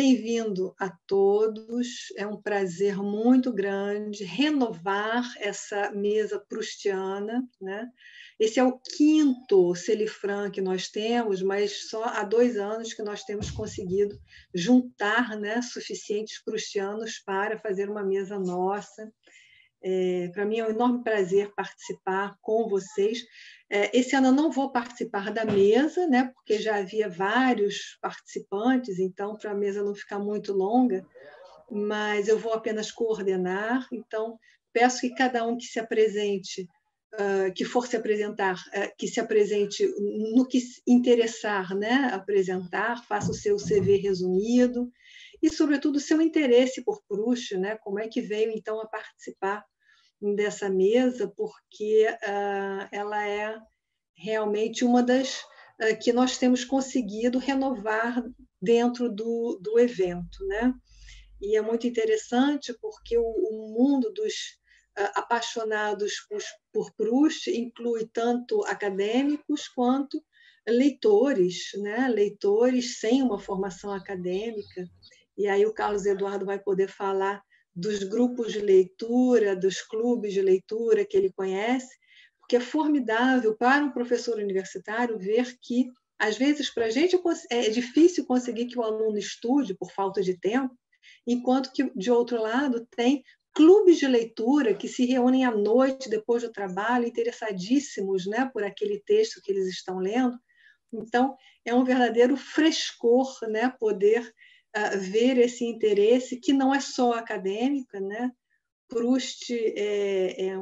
bem-vindo a todos. É um prazer muito grande renovar essa mesa proustiana, né? Esse é o quinto Celifran que nós temos, mas só há 2 anos que nós temos conseguido juntar, né, suficientes proustianos para fazer uma mesa nossa. Para mim é um enorme prazer participar com vocês. Esse ano eu não vou participar da mesa, né, porque já havia vários participantes, então, para a mesa não ficar muito longa, mas eu vou apenas coordenar. Então, peço que cada um que se apresente, que for se apresentar, que se apresente no que se interessar, né, apresentar, faça o seu CV resumido e, sobretudo, o seu interesse por Proust, né, como é que veio, então, a participar dessa mesa, porque ela é realmente uma das que nós temos conseguido renovar dentro do evento, né? E é muito interessante porque o mundo dos apaixonados por Proust inclui tanto acadêmicos quanto leitores, né? Leitores sem uma formação acadêmica. E aí o Carlos Eduardo vai poder falar dos grupos de leitura, dos clubes de leitura que ele conhece, porque é formidável para um professor universitário ver que, às vezes, para a gente é difícil conseguir que o aluno estude por falta de tempo, enquanto que, de outro lado, tem clubes de leitura que se reúnem à noite, depois do trabalho, interessadíssimos, né, por aquele texto que eles estão lendo. Então, é um verdadeiro frescor, né, poder ver esse interesse, que não é só acadêmica, né? Proust é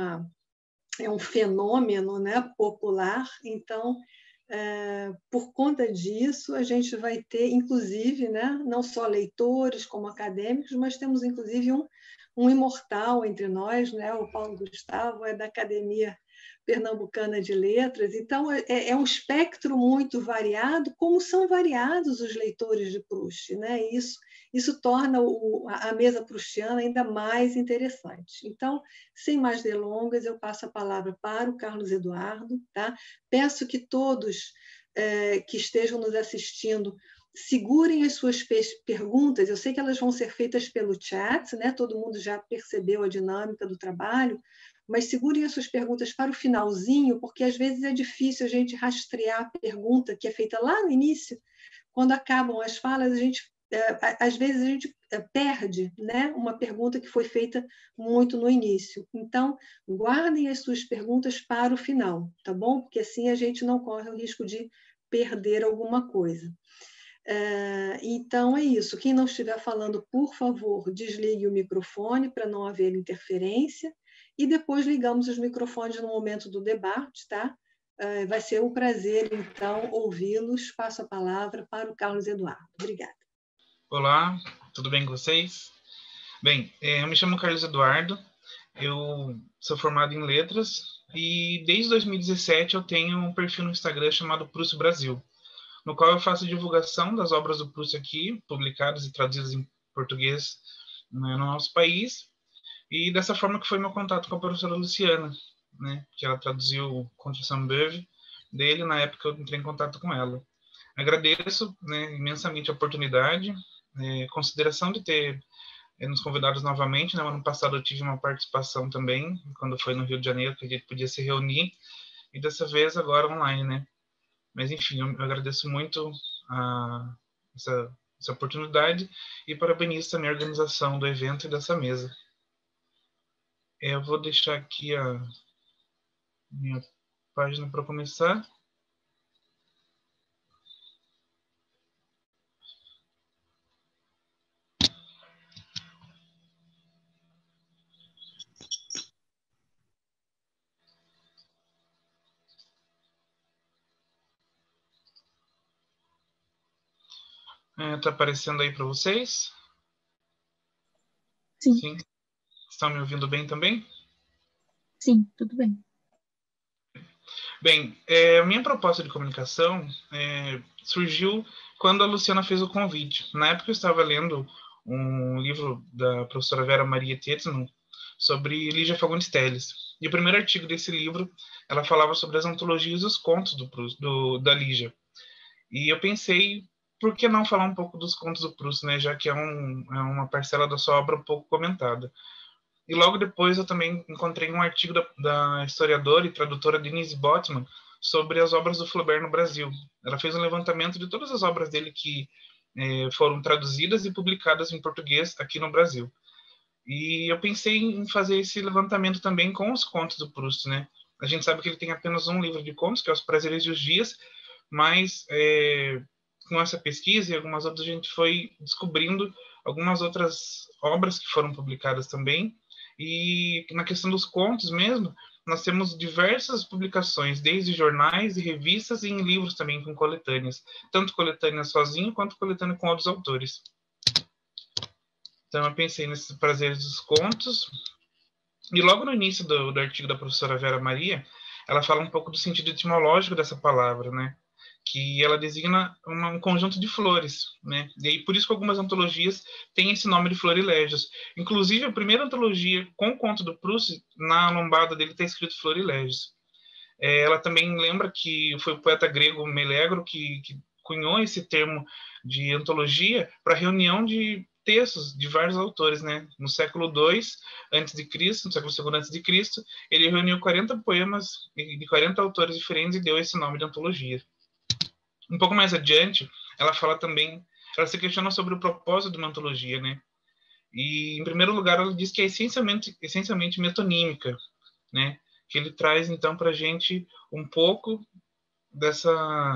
um fenômeno, né, popular, então, por conta disso, a gente vai ter, inclusive, né, não só leitores como acadêmicos, mas temos, inclusive, um imortal entre nós, né, o Paulo Gustavo, é da Academia Pernambucana de Letras. Então, é um espectro muito variado, como são variados os leitores de Proust, né? Isso torna a mesa proustiana ainda mais interessante. Então, sem mais delongas, eu passo a palavra para o Carlos Eduardo, tá? Peço que todos que estejam nos assistindo segurem as suas perguntas. Eu sei que elas vão ser feitas pelo chat, né? Todo mundo já percebeu a dinâmica do trabalho, mas segurem as suas perguntas para o finalzinho, porque às vezes é difícil a gente rastrear a pergunta que é feita lá no início. Quando acabam as falas, às vezes a gente perde, né, uma pergunta que foi feita muito no início. Então, guardem as suas perguntas para o final, tá bom? Porque assim a gente não corre o risco de perder alguma coisa. Então, é isso. Quem não estiver falando, por favor, desligue o microfone para não haver interferência e depois ligamos os microfones no momento do debate, tá? Vai ser um prazer, então, ouvi-los. Passo a palavra para o Carlos Eduardo. Obrigada. Olá, tudo bem com vocês? Bem, eu me chamo Carlos Eduardo, eu sou formado em letras e desde 2017 eu tenho um perfil no Instagram chamado Proust Brasil, no qual eu faço divulgação das obras do Proust aqui, publicadas e traduzidas em português, né, no nosso país, e dessa forma que foi meu contato com a professora Luciana, né, que ela traduziu Conte de Saint-Beuve dele na época que eu entrei em contato com ela. Agradeço, né, imensamente a oportunidade, consideração de ter nos convidados novamente, né? No ano passado eu tive uma participação também, quando foi no Rio de Janeiro, que a gente podia se reunir, e dessa vez agora online, né? Mas enfim, eu agradeço muito essa oportunidade e parabenizo também a organização do evento e dessa mesa. Eu vou deixar aqui a minha página para começar. Está aparecendo aí para vocês? Sim. Sim. Estão me ouvindo bem também? Sim, tudo bem. Bem, a minha proposta de comunicação surgiu quando a Luciana fez o convite. Na época eu estava lendo um livro da professora Vera Maria Tetzman sobre Lígia Fagundes Telles. E o primeiro artigo desse livro, ela falava sobre as antologias e os contos da Lígia. E eu pensei, por que não falar um pouco dos contos do Proust, né? Já que é uma parcela da sua obra um pouco comentada. E logo depois eu também encontrei um artigo da historiadora e tradutora Denise Botman sobre as obras do Flaubert no Brasil. Ela fez um levantamento de todas as obras dele que foram traduzidas e publicadas em português aqui no Brasil. E eu pensei em fazer esse levantamento também com os contos do Proust, né? A gente sabe que ele tem apenas um livro de contos, que é Os Prazeres e os Dias, mas com essa pesquisa e algumas outras, a gente foi descobrindo algumas outras obras que foram publicadas também. E na questão dos contos mesmo, nós temos diversas publicações, desde jornais e revistas e em livros também com coletâneas, tanto coletânea sozinho quanto coletânea com outros autores. Então eu pensei nesses prazeres dos contos. E logo no início do artigo da professora Vera Maria, ela fala um pouco do sentido etimológico dessa palavra, né? Que ela designa um conjunto de flores, né? E aí, por isso que algumas antologias têm esse nome de Florilegios. Inclusive, a primeira antologia com o conto do Proust, na lombada dele está escrito Florilegios. Ela também lembra que foi o poeta grego Melegro que cunhou esse termo de antologia para reunião de textos de vários autores, né? No século II a.C., no século II a.C., ele reuniu 40 poemas de 40 autores diferentes e deu esse nome de antologia. Um pouco mais adiante, ela fala também, ela se questiona sobre o propósito de uma antologia, né? E, em primeiro lugar, ela diz que é essencialmente metonímica, né? Que ele traz, então, para a gente um pouco dessa...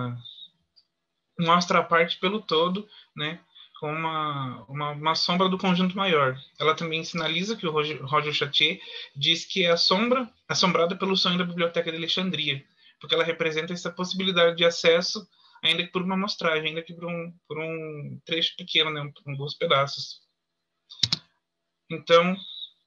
mostra a parte pelo todo, né? Com uma sombra do conjunto maior. Ela também sinaliza que o Roger Chartier diz que é assombrada pelo sonho da Biblioteca de Alexandria, porque ela representa essa possibilidade de acesso, ainda que por uma amostragem, ainda que por um trecho pequeno, né? Por alguns pedaços. Então,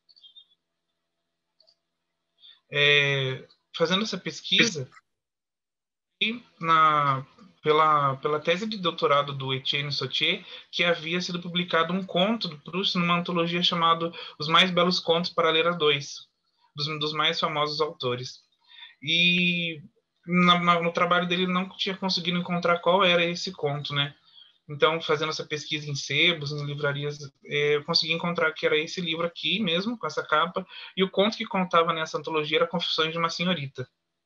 fazendo essa pesquisa, e pela tese de doutorado do Etienne Sautier, que havia sido publicado um conto do Proust numa antologia chamada Os Mais Belos Contos para Ler a Dois, dos mais famosos autores. E no trabalho dele não tinha conseguido encontrar qual era esse conto, né? Então, fazendo essa pesquisa em sebos, em livrarias, eu consegui encontrar que era esse livro aqui mesmo, com essa capa, e o conto que contava nessa antologia era Confissões de uma Senhorita.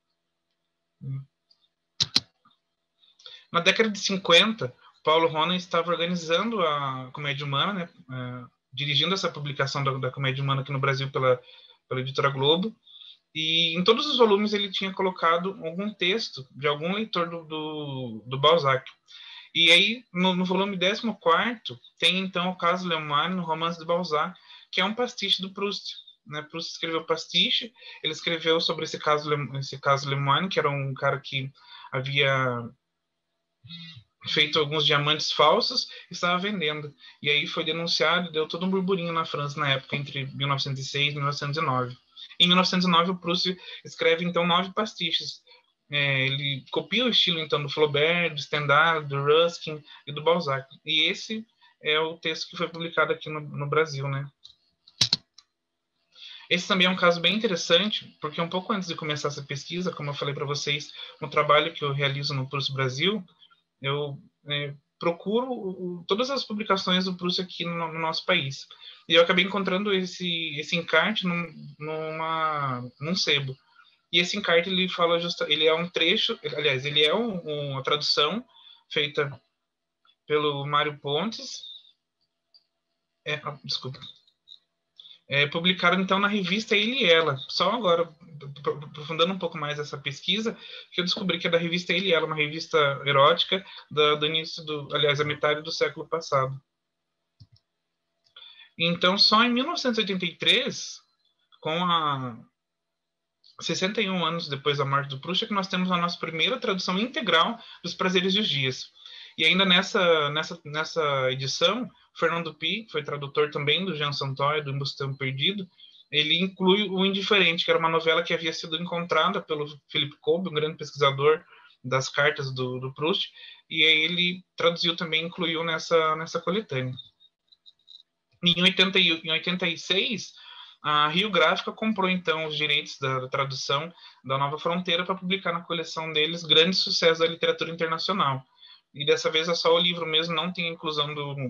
Na década de 50, Paulo Ronen estava organizando a Comédia Humana, né, dirigindo essa publicação da Comédia Humana aqui no Brasil pela editora Globo, e em todos os volumes ele tinha colocado algum texto de algum leitor do Balzac. E aí, no volume 14º, tem então o Caso Lemoine, no Romance de Balzac, que é um pastiche do Proust. Né? Proust escreveu pastiche, ele escreveu sobre esse caso Lemoine, que era um cara que havia feito alguns diamantes falsos e estava vendendo. E aí foi denunciado e deu todo um burburinho na França na época, entre 1906 e 1909. Em 1909, o Proust escreve, então, 9 pastiches. Ele copia o estilo, então, do Flaubert, do Stendhal, do Ruskin e do Balzac. E esse é o texto que foi publicado aqui no Brasil, né? Esse também é um caso bem interessante, porque um pouco antes de começar essa pesquisa, como eu falei para vocês, no trabalho que eu realizo no Proust Brasil, eu procuro todas as publicações do Proust aqui no nosso país. E eu acabei encontrando esse encarte num sebo. E esse encarte, ele é um trecho, aliás, ele é uma tradução feita pelo Mário Pontes. Desculpa. Publicado, então, na revista Ele e Ela. Só agora, aprofundando um pouco mais essa pesquisa, que eu descobri que é da revista Ele e Ela, uma revista erótica do início aliás, a metade do século passado. Então, só em 1983, com 61 anos depois da morte do Proust, é que nós temos a nossa primeira tradução integral dos Prazeres e os Dias. E ainda nessa edição, Fernando Pi, que foi tradutor também do Jean Santoy, do Embustão Perdido, ele inclui O Indiferente, que era uma novela que havia sido encontrada pelo Philippe Kolbe, um grande pesquisador das cartas do Proust, e aí ele traduziu também, incluiu nessa coletânea. Em 86, a Rio Gráfica comprou, então, os direitos da tradução da Nova Fronteira para publicar na coleção deles grandes sucessos da literatura internacional. e dessa vez é só o livro mesmo, não tem a inclusão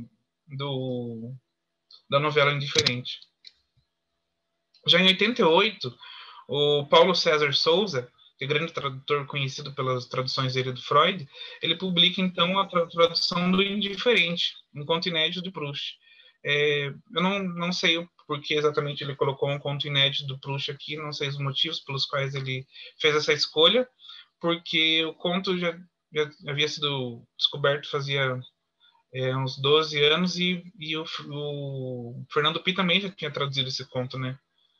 da novela Indiferente. Já em 88, o Paulo César Souza, que é grande tradutor conhecido pelas traduções dele do Freud, ele publica então a tradução do Indiferente, um conto inédito de Proust. Eu não sei o porquê exatamente ele colocou um conto inédito do Proust aqui, não sei os motivos pelos quais ele fez essa escolha, porque o conto já havia sido descoberto fazia uns 12 anos e o Fernando Pi também já tinha traduzido esse conto, né?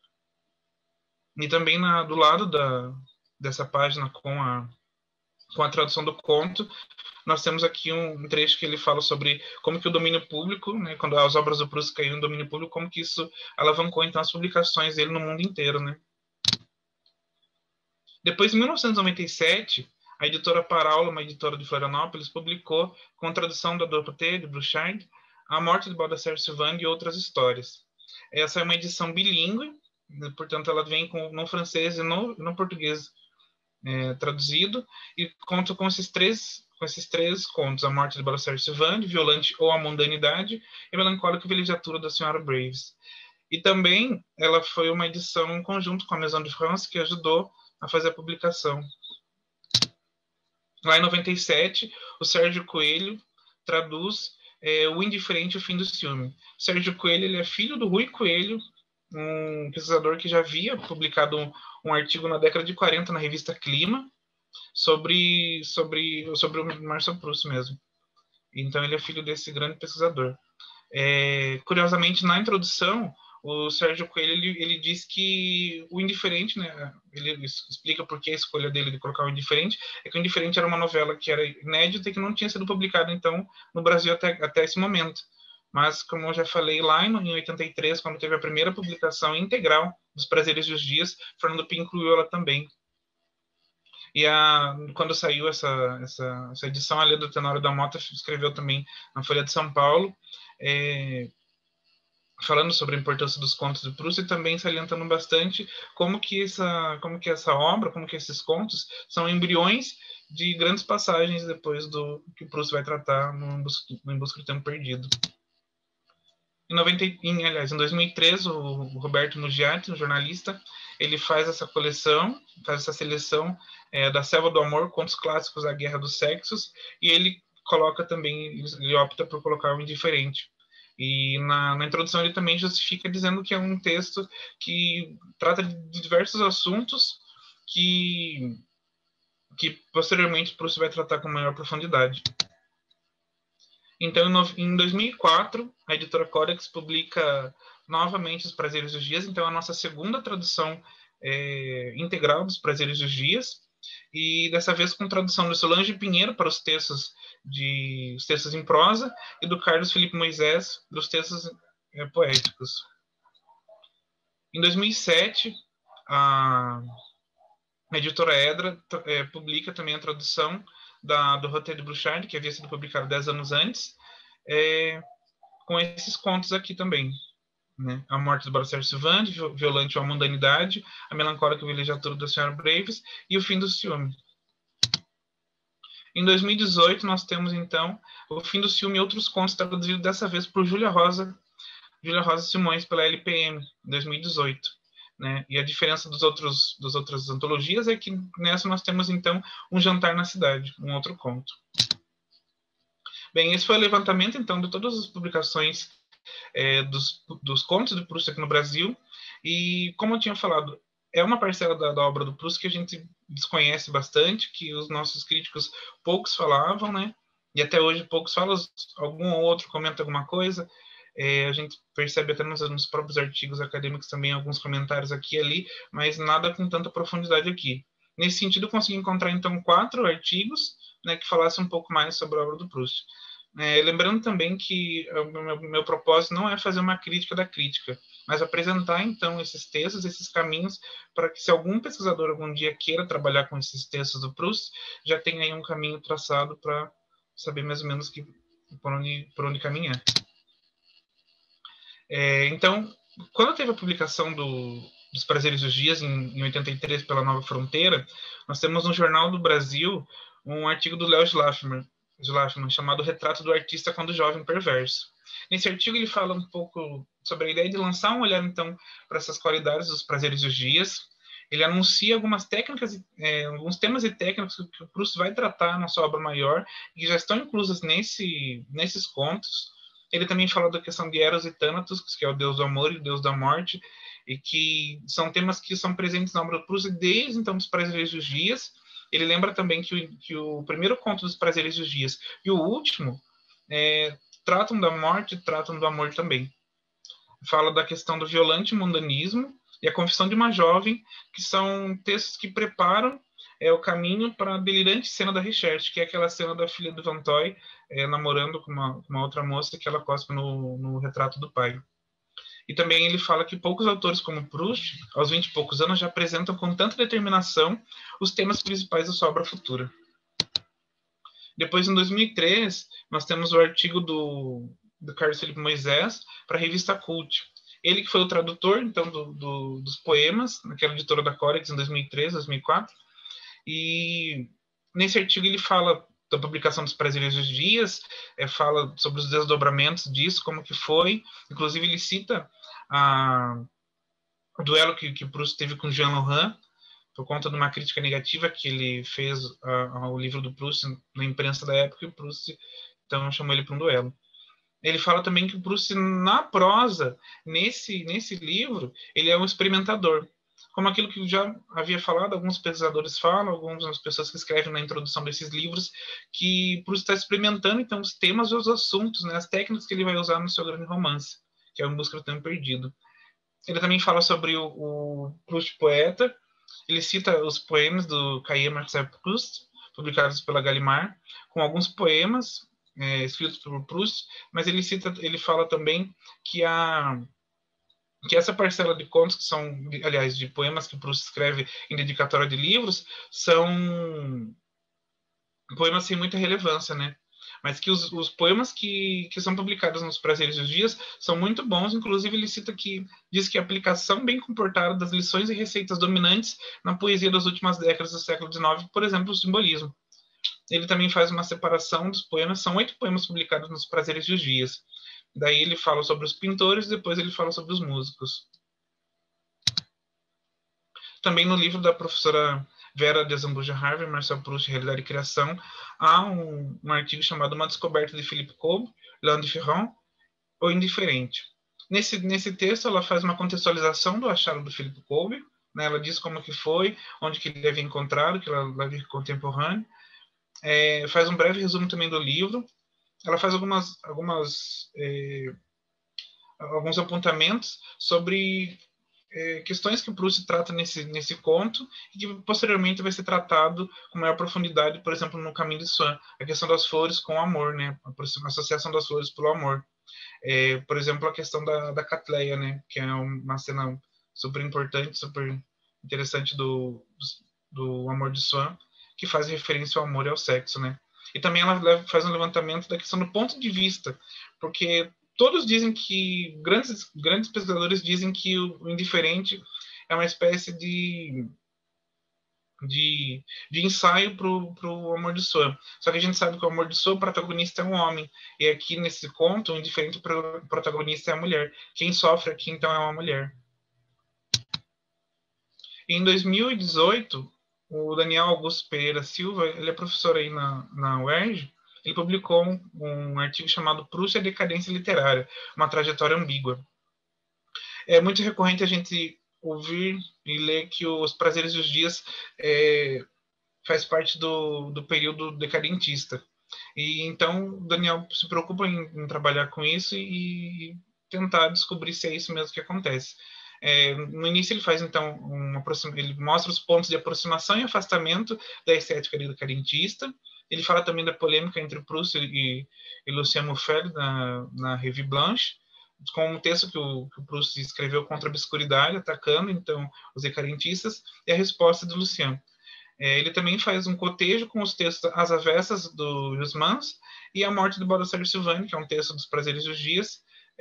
E também do lado dessa página com a tradução do conto, nós temos aqui um trecho que ele fala sobre como que o domínio público, né, quando as obras do Proust caíram no domínio público, como que isso alavancou então as publicações dele no mundo inteiro, né? Depois, em 1997, a editora Paraula, uma editora de Florianópolis, publicou, com a tradução da Dorothée de Bouchard, A Morte de Baldassare Sylvain e Outras Histórias. Essa é uma edição bilíngue, portanto, ela vem no francês e no português traduzido, e conta com esses três contos: A Morte de Baldassare Sylvain, Violante ou A Mundanidade, e Melancólica Vilejadura da Senhora Braves. E também ela foi uma edição em conjunto com a Maison de France, que ajudou a fazer a publicação. Lá em 97, o Sérgio Coelho traduz O Indiferente e o Fim do Ciúme. O Sérgio Coelho, ele é filho do Rui Coelho, um pesquisador que já havia publicado um artigo na década de 40 na revista Clima sobre o Marcel Proust mesmo. Então ele é filho desse grande pesquisador. Curiosamente, na introdução, o Sérgio Coelho ele diz que o Indiferente, né, ele explica por que a escolha dele de colocar o Indiferente, é que o Indiferente era uma novela que era inédita e que não tinha sido publicada então no Brasil até esse momento. Mas, como eu já falei, lá em 83, quando teve a primeira publicação integral dos Prazeres e os Dias, Fernando Pi incluiu ela também. E quando saiu essa edição, a Leda Tenório da Mota escreveu também na Folha de São Paulo, falando sobre a importância dos contos de Proust e também salientando bastante como que essa obra, como que esses contos são embriões de grandes passagens depois do que o Proust vai tratar no Em Busca do Tempo Perdido. Em 2003, o Roberto Mugiati, um jornalista, ele faz essa coleção, faz essa seleção da Selva do Amor, contos clássicos da Guerra dos Sexos, e ele coloca também, ele opta por colocar o Indiferente. E na introdução ele também justifica dizendo que é um texto que trata de diversos assuntos que posteriormente Proust vai tratar com maior profundidade. Então, em 2004, a editora Codex publica novamente Os Prazeres dos Dias. Então, a nossa segunda tradução integral dos Prazeres dos Dias. E dessa vez com tradução do Solange Pinheiro para os textos em prosa e do Carlos Felipe Moisés dos textos poéticos. Em 2007, a editora Edra publica também a tradução do Dorothée de Bouchard, que havia sido publicado 10 anos antes, com esses contos aqui também. Né? A Morte do Baldassare Sylvain, Violante ou a Mundanidade, A Melancólica Vilejadura da Senhora Braves e O Fim do Ciúme. Em 2018, nós temos, então, O Fim do Ciúme e Outros Contos, traduzido dessa vez por Júlia Rosa Simões, pela LPM, em 2018. Né? E a diferença das outras antologias é que nessa nós temos, então, Um Jantar na Cidade, um outro conto. Bem, esse foi o levantamento, então, de todas as publicações dos contos de Proust aqui no Brasil. E, como eu tinha falado, é uma parcela da obra do Proust que a gente desconhece bastante, que os nossos críticos poucos falavam, né? E até hoje poucos falam, algum ou outro comenta alguma coisa. A gente percebe até nos próprios artigos acadêmicos também alguns comentários aqui e ali, mas nada com tanta profundidade aqui. Nesse sentido, eu consegui encontrar, então, 4 artigos, né, que falassem um pouco mais sobre a obra do Proust. Lembrando também que o meu propósito não é fazer uma crítica da crítica, mas apresentar, então, esses textos, esses caminhos, para que se algum pesquisador algum dia queira trabalhar com esses textos do Proust, já tenha aí um caminho traçado para saber mais ou menos por onde caminhar. Então, quando teve a publicação dos Prazeres dos Dias, em 83, pela Nova Fronteira, nós temos no Jornal do Brasil um artigo do Léo Schlaffer, Lachmann, chamado Retrato do Artista quando Jovem Perverso. Nesse artigo ele fala um pouco sobre a ideia de lançar um olhar, então, para essas qualidades dos prazeres dos dias. Ele anuncia algumas técnicas, alguns temas e técnicas que o Proust vai tratar na sua obra maior e que já estão inclusas nesses contos. Ele também fala da questão de Eros e Thanatos, que é o deus do amor e o deus da morte, e que são temas que são presentes na obra do Proust desde, então, dos prazeres dos dias. Ele lembra também que o primeiro conto dos prazeres dos dias e o último tratam da morte e tratam do amor também. Fala da questão do violante mundanismo e a confissão de uma jovem, que são textos que preparam o caminho para a delirante cena da Richette, que é aquela cena da filha do Vinteuil namorando com uma outra moça que ela cospe no retrato do pai. E também ele fala que poucos autores como Proust, aos 20 e poucos anos, já apresentam com tanta determinação os temas principais da sua obra futura. Depois, em 2003, nós temos o artigo do Carlos Felipe Moisés para a revista Cult. Ele que foi o tradutor, então, dos poemas, naquela editora da Corex, em 2003, 2004. E nesse artigo ele fala da publicação dos Prazeres dos Dias, fala sobre os desdobramentos disso, como que foi. Inclusive, ele cita o duelo que Proust teve com Jean Laurent, por conta de uma crítica negativa que ele fez ao livro do Proust na imprensa da época, e o Proust então chamou ele para um duelo. Ele fala também que o Proust, na prosa, nesse livro, ele é um experimentador. Como aquilo que eu já havia falado, alguns pesquisadores falam, algumas pessoas que escrevem na introdução desses livros, que Proust está experimentando então os temas e os assuntos, né, as técnicas que ele vai usar no seu grande romance, que é O Em Busca do Tempo Perdido. Ele também fala sobre o Proust poeta. Ele cita os poemas do Cahiers Marcel Proust, publicados pela Gallimard, com alguns poemas escritos por Proust, mas ele fala também que essa parcela de contos, que são, aliás, de poemas que Proust escreve em dedicatória de livros, são poemas sem muita relevância, né? Mas que os poemas que são publicados nos Prazeres dos Dias são muito bons. Inclusive, ele diz que a aplicação bem comportada das lições e receitas dominantes na poesia das últimas décadas do século XIX, por exemplo, o simbolismo. Ele também faz uma separação dos poemas, são 8 poemas publicados nos Prazeres dos Dias. Daí ele fala sobre os pintores, depois ele fala sobre os músicos. Também no livro da professora Vera de Zambuja Harvey, Marcel Proust, Realidade e Criação, há um artigo chamado Uma Descoberta de Philippe Kolb, L'Indifférent, ou Indiferente. Nesse texto, ela faz uma contextualização do achado do Philippe Kolb, né? Ela diz como que foi, onde que ele havia encontrado, que ela havia contemporâneo, faz um breve resumo também do livro, ela faz alguns apontamentos sobre questões que o Proust trata nesse conto e que posteriormente vai ser tratado com maior profundidade, por exemplo, no Caminho de Swann, a questão das flores com o amor, né? A associação das flores pelo amor. Por exemplo, a questão da Catleia, né? Que é uma cena super importante, super interessante do amor de Swann, que faz referência ao amor e ao sexo, né? E também ela faz um levantamento da questão do ponto de vista, porque todos dizem que, grandes pesquisadores dizem que o indiferente é uma espécie de ensaio para o amor de Swann. Só que a gente sabe que o amor de Swann, o protagonista é um homem. E aqui nesse conto, o indiferente protagonista é a mulher. Quem sofre aqui, então, é uma mulher. E em 2018, o Daniel Augusto Pereira Silva, ele é professor aí na UERJ, ele publicou um artigo chamado Proust e a Decadência Literária, uma trajetória ambígua. É muito recorrente a gente ouvir e ler que Os Prazeres dos Dias faz parte do período decadentista. E então o Daniel se preocupa em trabalhar com isso e tentar descobrir se é isso mesmo que acontece. No início ele faz então ele mostra os pontos de aproximação e afastamento da estética decadentista. Ele fala também da polêmica entre Proust e Lucien Mouffet na Revue Blanche, com um texto que o Proust escreveu contra a obscuridade, atacando então os decadentistas, e a resposta de Lucien. Ele também faz um cotejo com os textos As Avessas, do Huysmans, e A Morte do Baldassare Sylvain, que é um texto dos Prazeres dos Dias.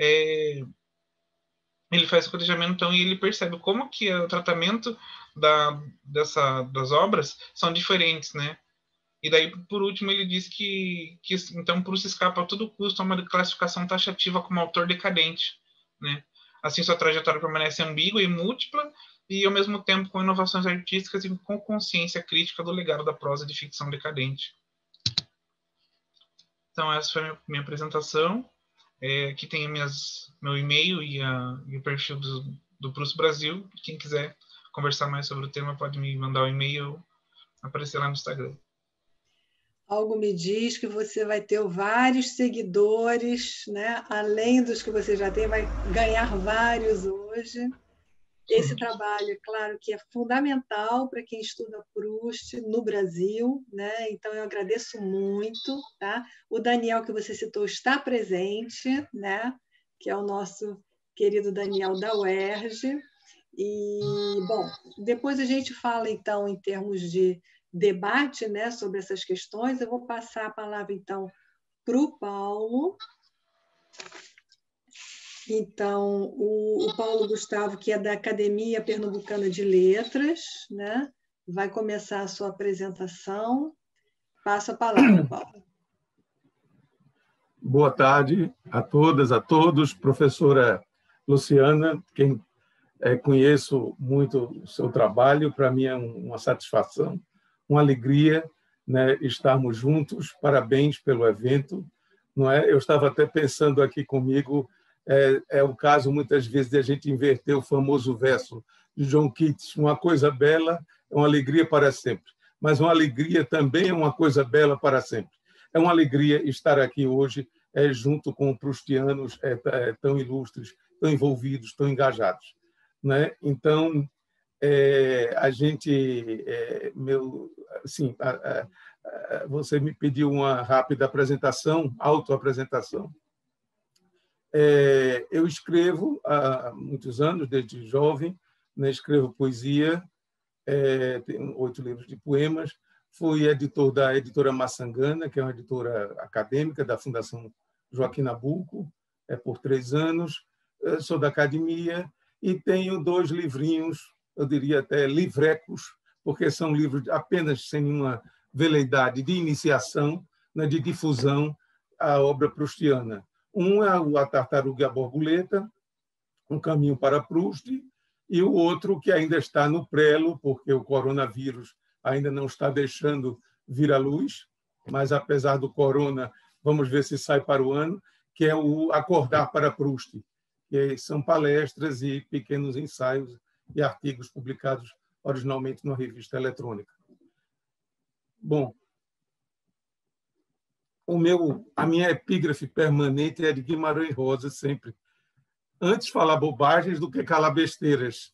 Ele faz o cotejamento, então, e ele percebe como que o tratamento das obras são diferentes, né? E daí, por último, ele diz que então Proust escapa a todo custo a uma classificação taxativa como autor decadente, né? Assim, sua trajetória permanece ambígua e múltipla, e ao mesmo tempo com inovações artísticas e com consciência crítica do legado da prosa de ficção decadente. Então, essa foi a minha apresentação. Aqui tem meu e-mail e o perfil do Proust Brasil. Quem quiser conversar mais sobre o tema pode me mandar um e-mail, aparecer lá no Instagram. Algo me diz que você vai ter vários seguidores, né? Além dos que você já tem, vai ganhar vários hoje. Esse trabalho, é claro, que é fundamental para quem estuda Proust no Brasil, né? Então, eu agradeço muito. Tá? O Daniel, que você citou, está presente, né? Que é o nosso querido Daniel da UERJ. E, bom, depois a gente fala, então, em termos de debate, né, sobre essas questões. Eu vou passar a palavra, então, para o Paulo. Então, o Paulo Gustavo, que é da Academia Pernambucana de Letras, né, vai começar a sua apresentação. Passo a palavra, Paulo. Boa tarde a todas, a todos. Professora Luciana, quem conheço muito o seu trabalho, para mim é uma satisfação, uma alegria, né, estarmos juntos. Parabéns pelo evento. Não é? Eu estava até pensando aqui comigo, é o caso, muitas vezes, de a gente inverter o famoso verso de John Keats: uma coisa bela é uma alegria para sempre, mas uma alegria também é uma coisa bela para sempre. É uma alegria estar aqui hoje junto com proustianos tão ilustres, tão envolvidos, tão engajados. Né? Então, a gente... assim, você me pediu uma rápida apresentação, autoapresentação. Eu escrevo há muitos anos, desde jovem, né? Escrevo poesia, tenho 8 livros de poemas, fui editor da editora Maçangana, que é uma editora acadêmica da Fundação Joaquim Nabuco, por 3 anos, sou da academia e tenho 2 livrinhos, eu diria até livrecos, porque são livros apenas sem nenhuma veleidade de iniciação, né, de difusão à obra proustiana. Um é o A Tartaruga e a Borboleta, Um Caminho para Proust, e o outro que ainda está no prelo, porque o coronavírus ainda não está deixando vir à luz, mas, apesar do corona, vamos ver se sai para o ano, que é o Acordar para Proust, que são palestras e pequenos ensaios e artigos publicados originalmente numa revista eletrônica. Bom, a minha epígrafe permanente é de Guimarães Rosa, sempre. Antes falar bobagens do que calar besteiras.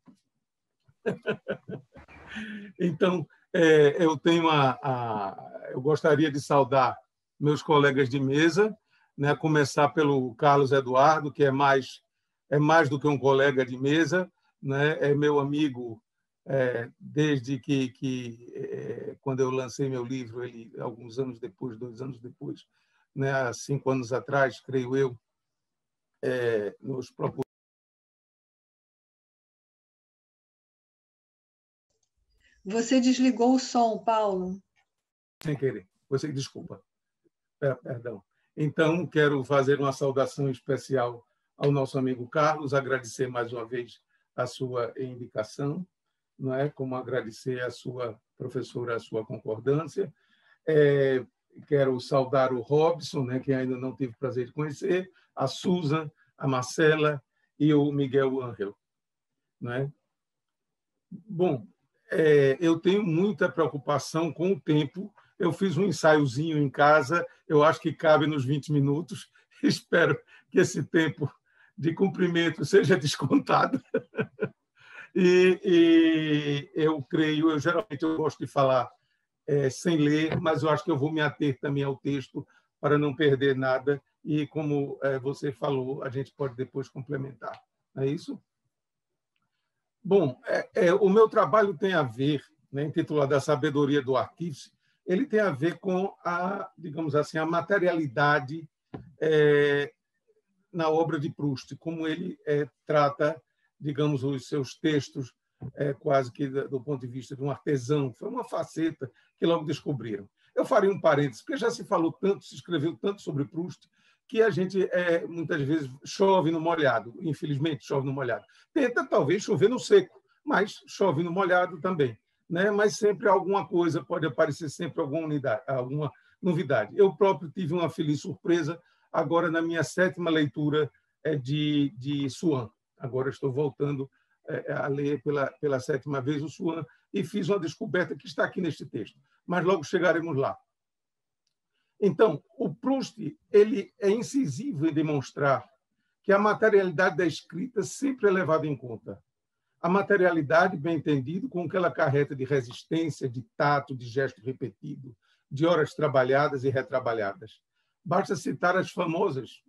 Então, eu tenho eu gostaria de saudar meus colegas de mesa, né? Começar pelo Carlos Eduardo, que é mais do que um colega de mesa, né? É meu amigo desde que quando eu lancei meu livro, ele alguns anos depois, 2 anos depois, né? Há 5 anos atrás, creio eu, nos propôs. Você desligou o som, Paulo. Sem querer. Desculpa. Perdão. Então, quero fazer uma saudação especial ao nosso amigo Carlos, agradecer mais uma vez a sua indicação, não é? Como agradecer à sua professora a sua concordância. Quero saudar o Robson, né, que ainda não tive o prazer de conhecer, a Susan, a Marcela e o Miguel Ángel. Não é? Bom, eu tenho muita preocupação com o tempo. Eu fiz um ensaiozinho em casa, eu acho que cabe nos 20 minutos. Espero que esse tempo de cumprimento seja descontado. E eu creio, geralmente eu gosto de falar sem ler, mas eu acho que eu vou me ater também ao texto para não perder nada. E, como você falou, a gente pode depois complementar. Não é isso? Bom, o meu trabalho tem a ver, né, intitulado A Sabedoria do Artífice, ele tem a ver com digamos assim, a materialidade na obra de Proust, como ele trata, digamos, os seus textos quase que do ponto de vista de um artesão. Foi uma faceta que logo descobriram. Eu faria um parênteses, porque já se falou tanto, se escreveu tanto sobre Proust, que a gente, muitas vezes, chove no molhado. Infelizmente, chove no molhado. Tenta, talvez, chover no seco, mas chove no molhado também. Né? Mas sempre alguma coisa, pode aparecer sempre alguma novidade. Eu próprio tive uma feliz surpresa agora na minha 7ª leitura de Swann. Agora estou voltando a ler pela 7ª vez o Swann e fiz uma descoberta que está aqui neste texto, mas logo chegaremos lá. Então, o Proust ele é incisivo em demonstrar que a materialidade da escrita sempre é levada em conta. A materialidade, bem entendido, com o que ela acarreta de resistência, de tato, de gesto repetido, de horas trabalhadas e retrabalhadas. Basta citar as famosas,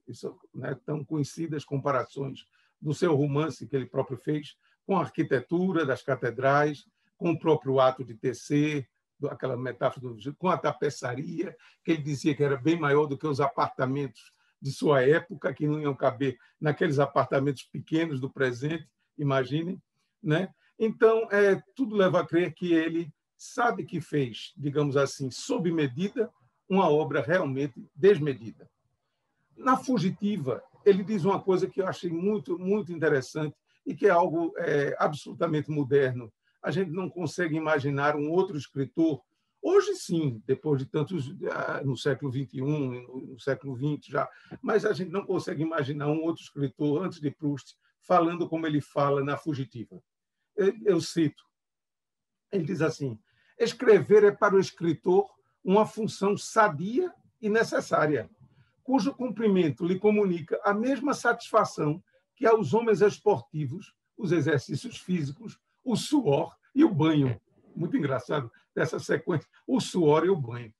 tão conhecidas comparações do seu romance que ele próprio fez com a arquitetura das catedrais, com o próprio ato de tecer, aquela metáfora com a tapeçaria, que ele dizia que era bem maior do que os apartamentos de sua época, que não iam caber naqueles apartamentos pequenos do presente, imaginem. Né? Então, tudo leva a crer que ele sabe que fez, digamos assim, sob medida, uma obra realmente desmedida. Na Fugitiva, ele diz uma coisa que eu achei muito, muito interessante e que é algo absolutamente moderno. A gente não consegue imaginar um outro escritor, hoje sim, depois de tantos, no século XXI, no século XX já, mas a gente não consegue imaginar um outro escritor, antes de Proust, falando como ele fala na Fugitiva. Eu cito, ele diz assim: escrever é para o escritor uma função sadia e necessária, cujo cumprimento lhe comunica a mesma satisfação que aos homens esportivos os exercícios físicos, o suor e o banho. Muito engraçado dessa sequência, o suor e o banho.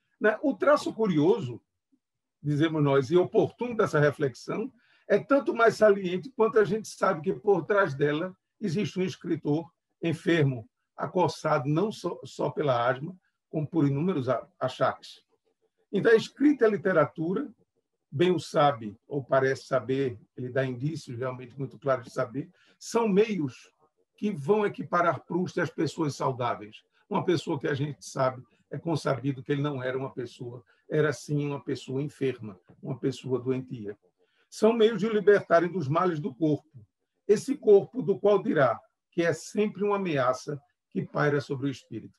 O traço curioso, dizemos nós, e oportuno dessa reflexão, é tanto mais saliente quanto a gente sabe que por trás dela existe um escritor enfermo, acossado não só pela asma, como por inúmeros achaques. Então, a escrita e a literatura, bem o sabe, ou parece saber, ele dá indícios realmente muito claros de saber, são meios que vão equiparar Proust às pessoas saudáveis. Uma pessoa que a gente sabe, é consabido que ele não era uma pessoa, era sim uma pessoa enferma, uma pessoa doentia. São meios de o libertarem dos males do corpo. Esse corpo do qual dirá que é sempre uma ameaça que paira sobre o espírito.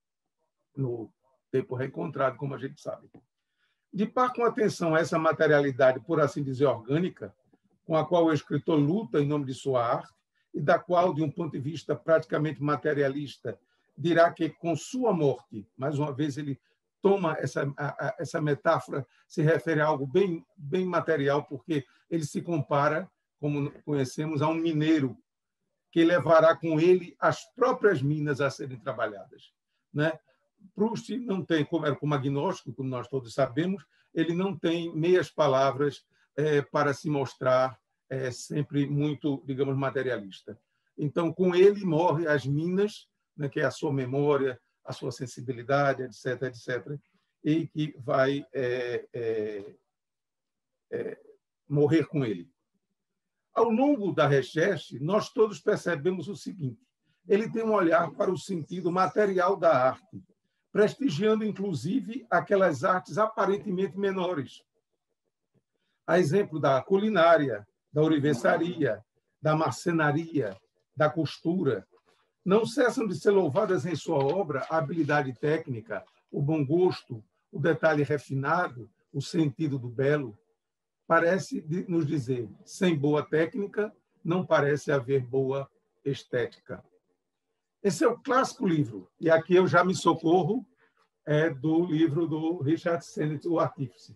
No tempo reencontrado, como a gente sabe. De par com atenção a essa materialidade, por assim dizer, orgânica, com a qual o escritor luta em nome de sua arte, e da qual, de um ponto de vista praticamente materialista, dirá que com sua morte, mais uma vez ele toma essa metáfora, se refere a algo bem, bem material, porque ele se compara, como conhecemos, a um mineiro que levará com ele as próprias minas a serem trabalhadas. Né? Proust não tem, como agnóstico, como nós todos sabemos, ele não tem meias palavras para se mostrar sempre muito, digamos, materialista. Então, com ele morre as minas, né, que é a sua memória, a sua sensibilidade, etc., etc., e que vai morrer com ele. Ao longo da recherche, nós todos percebemos o seguinte: ele tem um olhar para o sentido material da arte, prestigiando, inclusive, aquelas artes aparentemente menores. A exemplo da culinária, da ourivesaria, da marcenaria, da costura, não cessam de ser louvadas em sua obra a habilidade técnica, o bom gosto, o detalhe refinado, o sentido do belo. Parece nos dizer, sem boa técnica, não parece haver boa estética. Esse é o clássico livro, e aqui eu já me socorro do livro do Richard Sennett, O Artífice.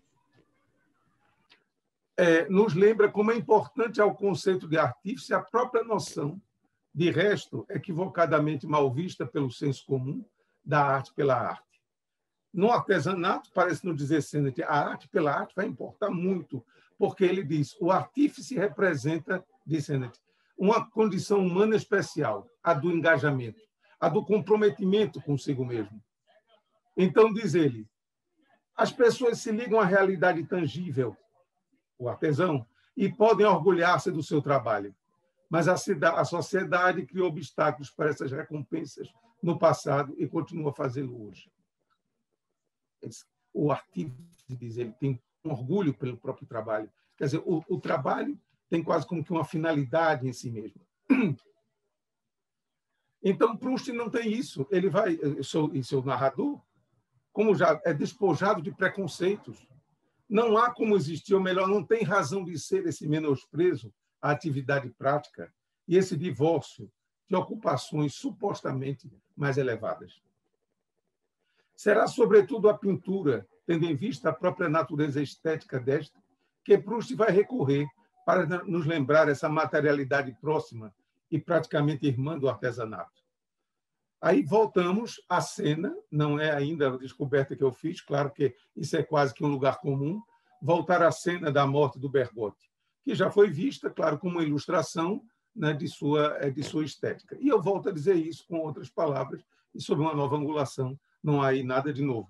Nos lembra como é importante ao conceito de artífice a própria noção, de resto, equivocadamente mal vista pelo senso comum, da arte pela arte. No artesanato, parece nos dizer Sennett, a arte pela arte vai importar muito, porque ele diz, o artífice representa, diz Sennett, uma condição humana especial, a do engajamento, a do comprometimento consigo mesmo. Então, diz ele, as pessoas se ligam à realidade tangível, o artesão, e podem orgulhar-se do seu trabalho. Mas a sociedade criou obstáculos para essas recompensas no passado e continua a fazê-lo hoje. o artífice, diz ele, tem um orgulho pelo próprio trabalho. Quer dizer, o trabalho tem quase como que uma finalidade em si mesmo. Então, Proust não tem isso. Ele vai, seu narrador, como já é despojado de preconceitos, não há como existir, ou melhor, não tem razão de ser esse menosprezo à atividade prática e esse divórcio de ocupações supostamente mais elevadas. Será, sobretudo, a pintura, tendo em vista a própria natureza estética desta, que Proust vai recorrer para nos lembrar essa materialidade próxima e praticamente irmã do artesanato. Aí voltamos à cena, não é ainda a descoberta que eu fiz, claro que isso é quase que um lugar comum, voltar à cena da morte do Bergotte, que já foi vista, claro, como uma ilustração, né, de sua estética. E eu volto a dizer isso com outras palavras e sob uma nova angulação, não há aí nada de novo.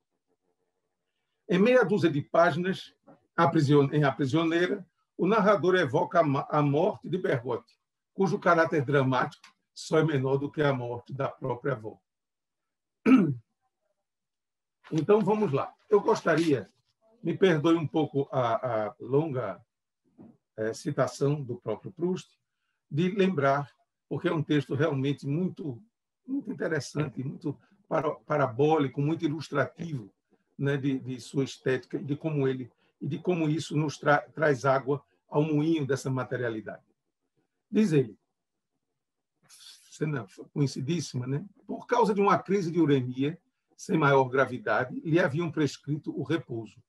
Em meia dúzia de páginas, em A Prisioneira, o narrador evoca a morte de Bergotte, cujo caráter dramático só é menor do que a morte da própria avó. Então, vamos lá. Eu gostaria, me perdoe um pouco a longa citação do próprio Proust, de lembrar, porque é um texto realmente muito, muito interessante, muito parabólico, muito ilustrativo, né, de sua estética e de como isso nos traz água ao moinho dessa materialidade. Diz ele, cena conhecidíssima, né? Por causa de uma crise de uremia sem maior gravidade, lhe haviam prescrito o repouso.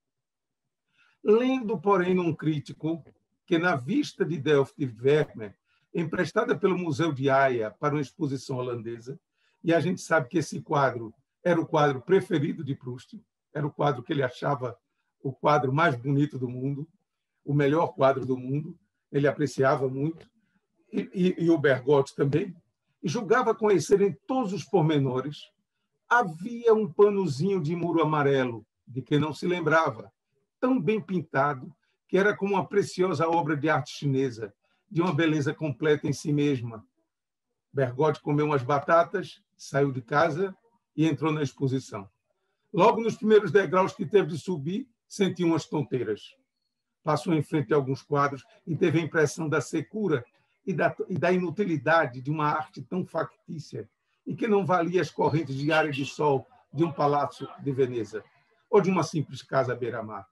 Lendo, porém, num crítico que, na vista de Delft de Vermeer, emprestada pelo Museu de Haia para uma exposição holandesa, e a gente sabe que esse quadro era o quadro preferido de Proust, era o quadro que ele achava o quadro mais bonito do mundo, o melhor quadro do mundo, ele apreciava muito, e o Bergotte também, e julgava conhecer em todos os pormenores. Havia um panozinho de muro amarelo, de que não se lembrava, tão bem pintado, que era como uma preciosa obra de arte chinesa, de uma beleza completa em si mesma. Bergotte comeu umas batatas, saiu de casa e entrou na exposição. Logo nos primeiros degraus que teve de subir, sentiu umas tonteiras. Passou em frente a alguns quadros e teve a impressão da secura e da inutilidade de uma arte tão factícia e que não valia as correntes diárias de sol de um palácio de Veneza ou de uma simples casa à beira-mar.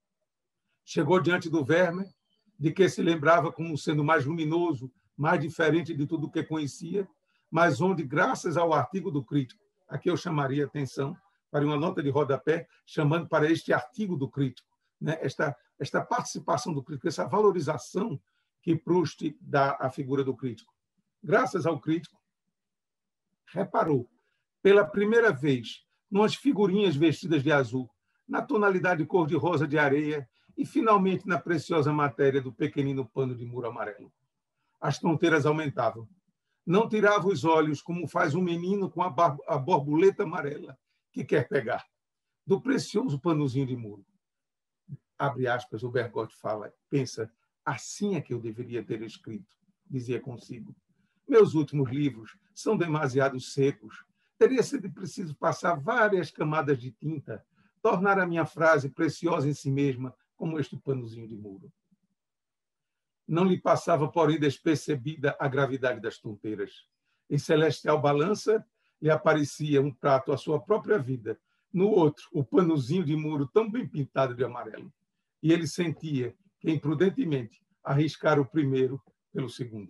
Chegou diante do Vermeer, de que se lembrava como sendo mais luminoso, mais diferente de tudo o que conhecia, mas onde, graças ao artigo do crítico, aqui eu chamaria a atenção para uma nota de rodapé, chamando para este artigo do crítico, né? Esta participação do crítico, essa valorização que Proust dá à figura do crítico. Graças ao crítico, reparou, pela primeira vez, numas figurinhas vestidas de azul, na tonalidade cor-de-rosa de areia e, finalmente, na preciosa matéria do pequenino pano de muro amarelo. As tonteiras aumentavam. Não tirava os olhos como faz um menino com a borboleta amarela que quer pegar, do precioso panozinho de muro. Abre aspas, o Bergotte fala, pensa, assim é que eu deveria ter escrito, dizia consigo. Meus últimos livros são demasiado secos. Teria sido preciso passar várias camadas de tinta, tornar a minha frase preciosa em si mesma, como este panozinho de muro. Não lhe passava, porém, despercebida a gravidade das tonteiras. Em celestial balança, lhe aparecia um prato à sua própria vida. No outro, o panozinho de muro tão bem pintado de amarelo. E ele sentia que, imprudentemente, arriscara o primeiro pelo segundo.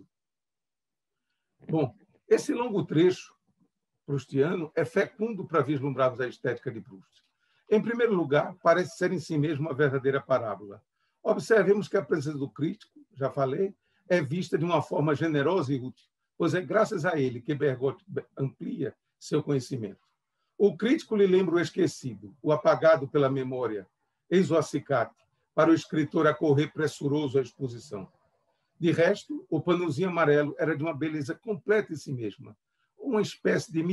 Bom, esse longo trecho proustiano é fecundo para vislumbrarmos a estética de Proust. Em primeiro lugar, parece ser em si mesmo uma verdadeira parábola. Observemos que a presença do crítico, já falei, é vista de uma forma generosa e útil, pois é graças a ele que Bergotte amplia seu conhecimento. O crítico lhe lembra o esquecido, o apagado pela memória, eis o acicate, para o escritor acorrer pressuroso à exposição. De resto, o panozinho amarelo era de uma beleza completa em si mesma, uma espécie de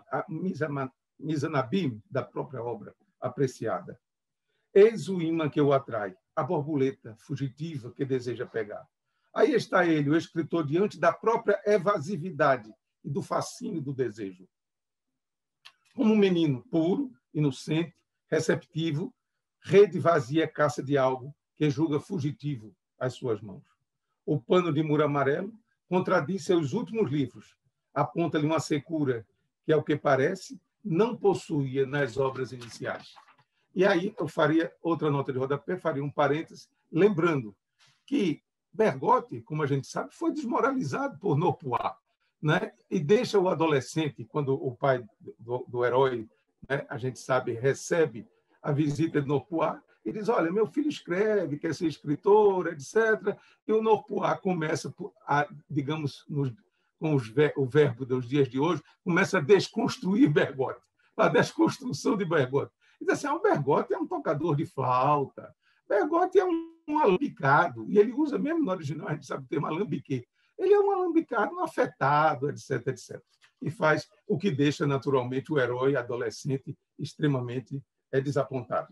misanabim da própria obra, apreciada. Eis o imã que o atrai, a borboleta fugitiva que deseja pegar. Aí está ele, o escritor, diante da própria evasividade e do fascínio do desejo. Como um menino puro, inocente, receptivo, rede vazia caça de algo que julga fugitivo às suas mãos. O pano de muro amarelo contradiz seus últimos livros, aponta-lhe uma secura que, ao que parece, não possuía nas obras iniciais. E aí eu faria outra nota de rodapé, faria um parêntese, lembrando que Bergotte, como a gente sabe, foi desmoralizado por Nopua, né? E deixa o adolescente, quando o pai do herói, né, a gente sabe, recebe a visita de Nopua, e diz, olha, meu filho escreve, quer ser escritor, etc. E o Nopua começa, digamos, com o verbo dos dias de hoje, começa a desconstruir Bergotte, a desconstrução de Bergotte. E diz assim, o Bergotte é um tocador de flauta, Bergotte é um alambicado, e ele usa, mesmo no original, a gente sabe o termo alambiquê, ele é um alambicado, um afetado, etc., etc. E faz o que deixa, naturalmente, o herói adolescente extremamente desapontado.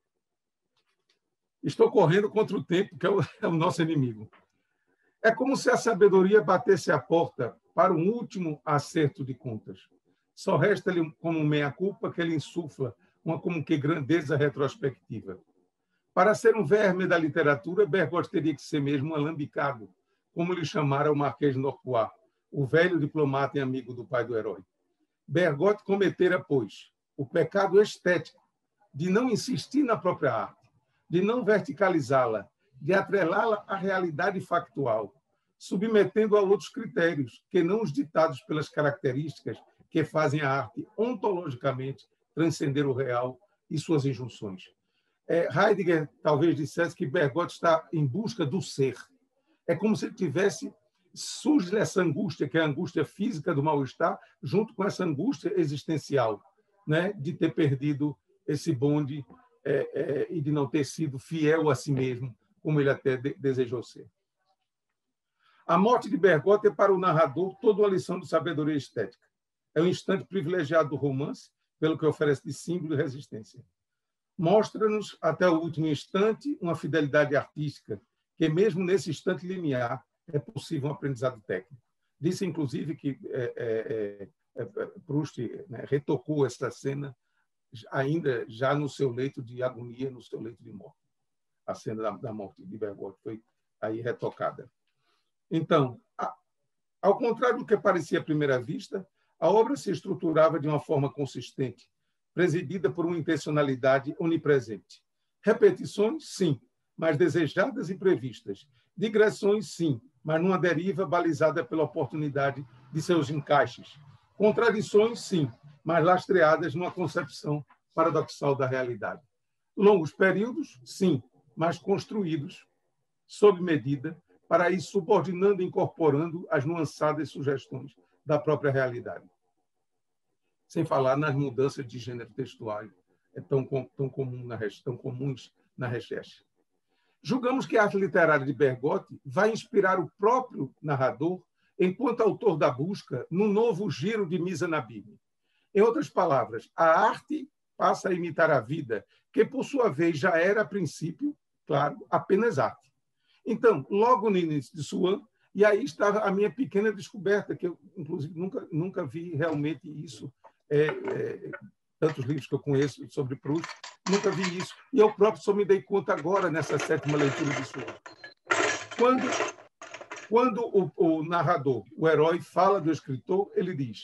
Estou correndo contra o tempo, que é o nosso inimigo. É como se a sabedoria batesse a porta para um último acerto de contas. Só resta-lhe, como meia-culpa, que ele insufla uma como que grandeza retrospectiva. Para ser um verme da literatura, Bergotte teria que ser mesmo um alambicado, como lhe chamara o Marquês de Nopua, o velho diplomata e amigo do pai do herói. Bergotte cometera, pois, o pecado estético de não insistir na própria arte, de não verticalizá-la, de atrelá-la à realidade factual, submetendo a outros critérios, que não os ditados pelas características que fazem a arte ontologicamente transcender o real e suas injunções. Heidegger talvez dissesse que Bergotte está em busca do ser. É como se ele tivesse, surge essa angústia, que é a angústia física do mal-estar, junto com essa angústia existencial, né, de ter perdido esse bonde e de não ter sido fiel a si mesmo, como ele até desejou ser. A morte de Bergotte é para o narrador toda uma lição de sabedoria estética. É um instante privilegiado do romance, pelo que oferece de símbolo e resistência. Mostra-nos, até o último instante, uma fidelidade artística, que mesmo nesse instante limiar é possível um aprendizado técnico. Disse, inclusive, que Proust, né, retocou essa cena ainda já no seu leito de agonia, no seu leito de morte. A cena da morte de Bergotte foi aí retocada. Então, ao contrário do que parecia à primeira vista, a obra se estruturava de uma forma consistente, presidida por uma intencionalidade onipresente. Repetições, sim, mas desejadas e previstas. Digressões, sim, mas numa deriva balizada pela oportunidade de seus encaixes. Contradições, sim, mas lastreadas numa concepção paradoxal da realidade. Longos períodos, sim, mas construídos, sob medida, para ir subordinando e incorporando as nuançadas sugestões da própria realidade. Sem falar nas mudanças de gênero textual, tão comuns na recherche. Julgamos que a arte literária de Bergotte vai inspirar o próprio narrador, enquanto autor da busca, num novo giro de Mizanabim. Em outras palavras, a arte passa a imitar a vida, que, por sua vez, já era, a princípio, claro, apenas arte. Então, logo no início de Swann, e aí estava a minha pequena descoberta, que eu, inclusive, nunca vi realmente isso, tantos livros que eu conheço sobre Proust, nunca vi isso. E eu próprio só me dei conta agora, nessa 7ª leitura de Swann. Quando o narrador, o herói, fala do escritor, ele diz,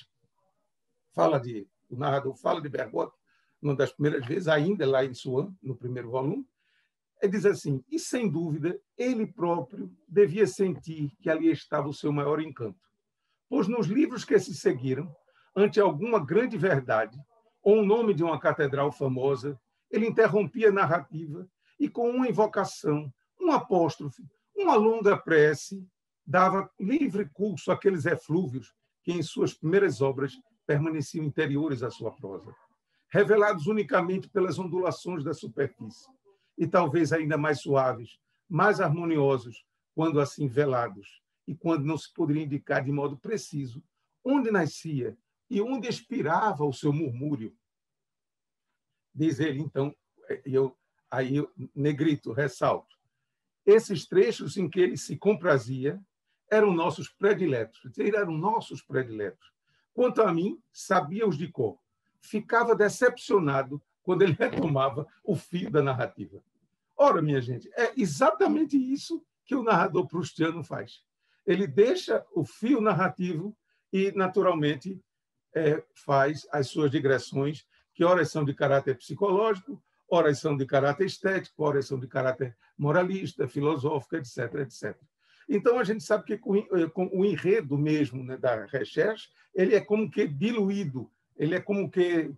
o narrador fala de Bergotte, uma das primeiras vezes, ainda lá em Swann, no primeiro volume, ele diz assim, e sem dúvida, ele próprio devia sentir que ali estava o seu maior encanto, pois nos livros que se seguiram, ante alguma grande verdade, ou o nome de uma catedral famosa, ele interrompia a narrativa e, com uma invocação, um apóstrofe, uma longa prece, dava livre curso àqueles eflúvios que, em suas primeiras obras, permaneciam interiores à sua prosa, revelados unicamente pelas ondulações da superfície, e talvez ainda mais suaves, mais harmoniosos, quando assim velados, e quando não se poderia indicar de modo preciso onde nascia e onde expirava o seu murmúrio. Diz ele, então, negrito, ressalto, esses trechos em que ele se comprazia eram nossos prediletos. Quanto a mim, sabia-os de cor. ficava decepcionado quando ele retomava o fio da narrativa. Ora, minha gente, é exatamente isso que o narrador proustiano faz. Ele deixa o fio narrativo e, naturalmente, faz as suas digressões, que horas são de caráter psicológico, horas são de caráter estético, horas são de caráter moralista, filosófico, etc., etc. Então, a gente sabe que com o enredo mesmo, né, da recherche, ele é como que diluído, ele é como que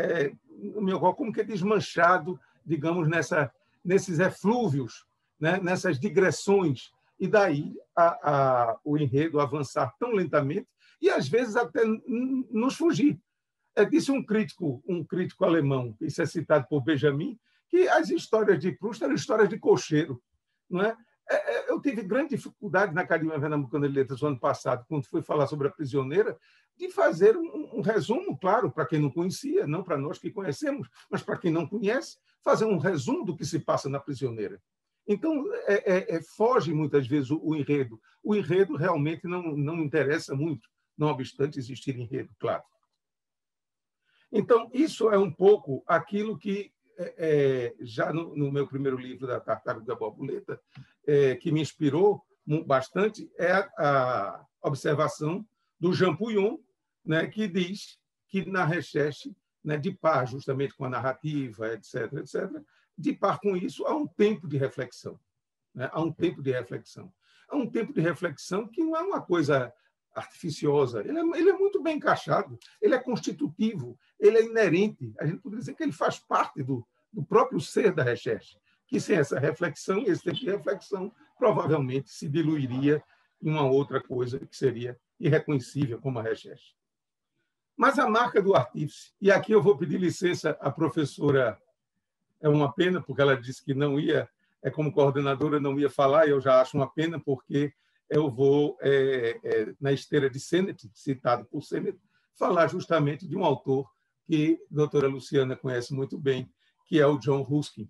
desmanchado, digamos, nesses eflúvios, né, nessas digressões, e daí o enredo avançar tão lentamente e, às vezes, até nos fugir. Disse um crítico alemão, isso é citado por Benjamin, que as histórias de Proust eram histórias de cocheiro. Não é? Eu tive grande dificuldade na Academia Pernambucana de Letras no ano passado, quando fui falar sobre A Prisioneira, de fazer um resumo, claro, para quem não conhecia, não para nós que conhecemos, mas para quem não conhece, fazer um resumo do que se passa na Prisioneira. Então, foge muitas vezes o enredo. O enredo realmente não interessa muito, não obstante existir enredo, claro. Então, isso é um pouco aquilo que, já no meu primeiro livro, da Tartaruga Borboleta, que me inspirou bastante, é a observação do Jean Pouillon, né, que diz que, na recherche, né, de par justamente com a narrativa, etc., etc., de par com isso, há um tempo de reflexão. Né? Há um tempo de reflexão. Há um tempo de reflexão que não é uma coisa artificiosa, ele é muito bem encaixado, ele é constitutivo, ele é inerente. A gente poderia dizer que ele faz parte do próprio ser da recherche, que sem essa reflexão, esse tempo de reflexão, provavelmente se diluiria em uma outra coisa que seria irreconhecível como a recherche. Mas a marca do artífice, e aqui eu vou pedir licença à professora, é uma pena, porque ela disse que não ia, como coordenadora, não ia falar, e eu já acho uma pena, porque eu vou, na esteira de Sennett, citado por Sennett, falar justamente de um autor que a doutora Luciana conhece muito bem, que é o John Ruskin.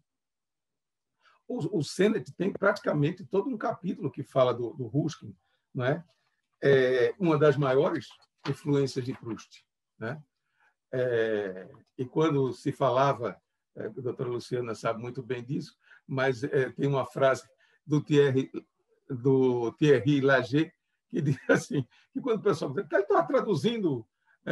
O Sennett tem praticamente todo um capítulo que fala do Ruskin, não é? Uma das maiores influências de Proust. Né? E quando se falava, a doutora Luciana sabe muito bem disso, mas tem uma frase do Thierry Laget, que diz assim, que quando o pessoal diz que ele está traduzindo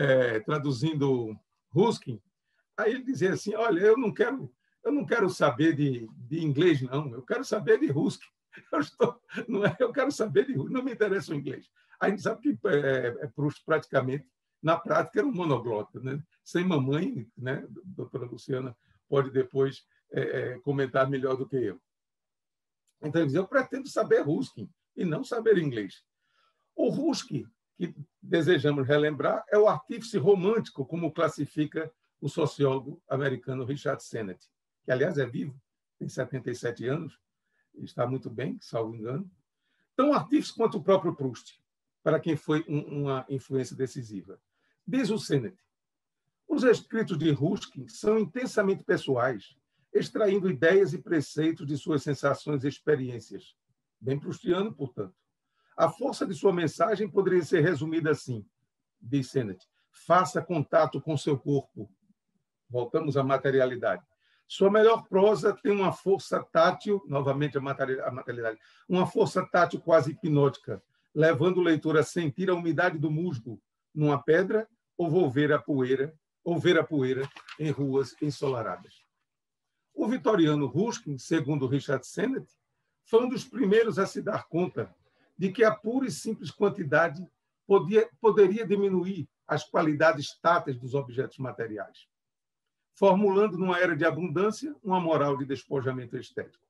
Ruskin, aí ele dizia assim, olha, eu não quero saber de inglês, não, eu quero saber de Ruskin. Eu quero saber de Ruskin, não me interessa o inglês. A gente sabe que Proust praticamente, na prática, era um monoglota, né? Sem mamãe, né? A doutora Luciana pode depois comentar melhor do que eu. Então, eu pretendo saber Ruskin e não saber inglês. O Ruskin, que desejamos relembrar, é o artífice romântico, como classifica o sociólogo americano Richard Sennett, que, aliás, é vivo, tem 77 anos, está muito bem, salvo engano. Tão artífice quanto o próprio Proust, para quem foi uma influência decisiva. Diz o Sennett, os escritos de Ruskin são intensamente pessoais, extraindo ideias e preceitos de suas sensações e experiências. Bem proustiano, portanto. A força de sua mensagem poderia ser resumida assim, diz Sennett, faça contato com seu corpo. Voltamos à materialidade. Sua melhor prosa tem uma força tátil, novamente a materialidade, uma força tátil quase hipnótica, levando o leitor a sentir a umidade do musgo numa pedra ou ver a poeira em ruas ensolaradas. O vitoriano Ruskin, segundo Richard Sennett, foi um dos primeiros a se dar conta de que a pura e simples quantidade poderia diminuir as qualidades táteis dos objetos materiais, formulando, numa era de abundância, uma moral de despojamento estético.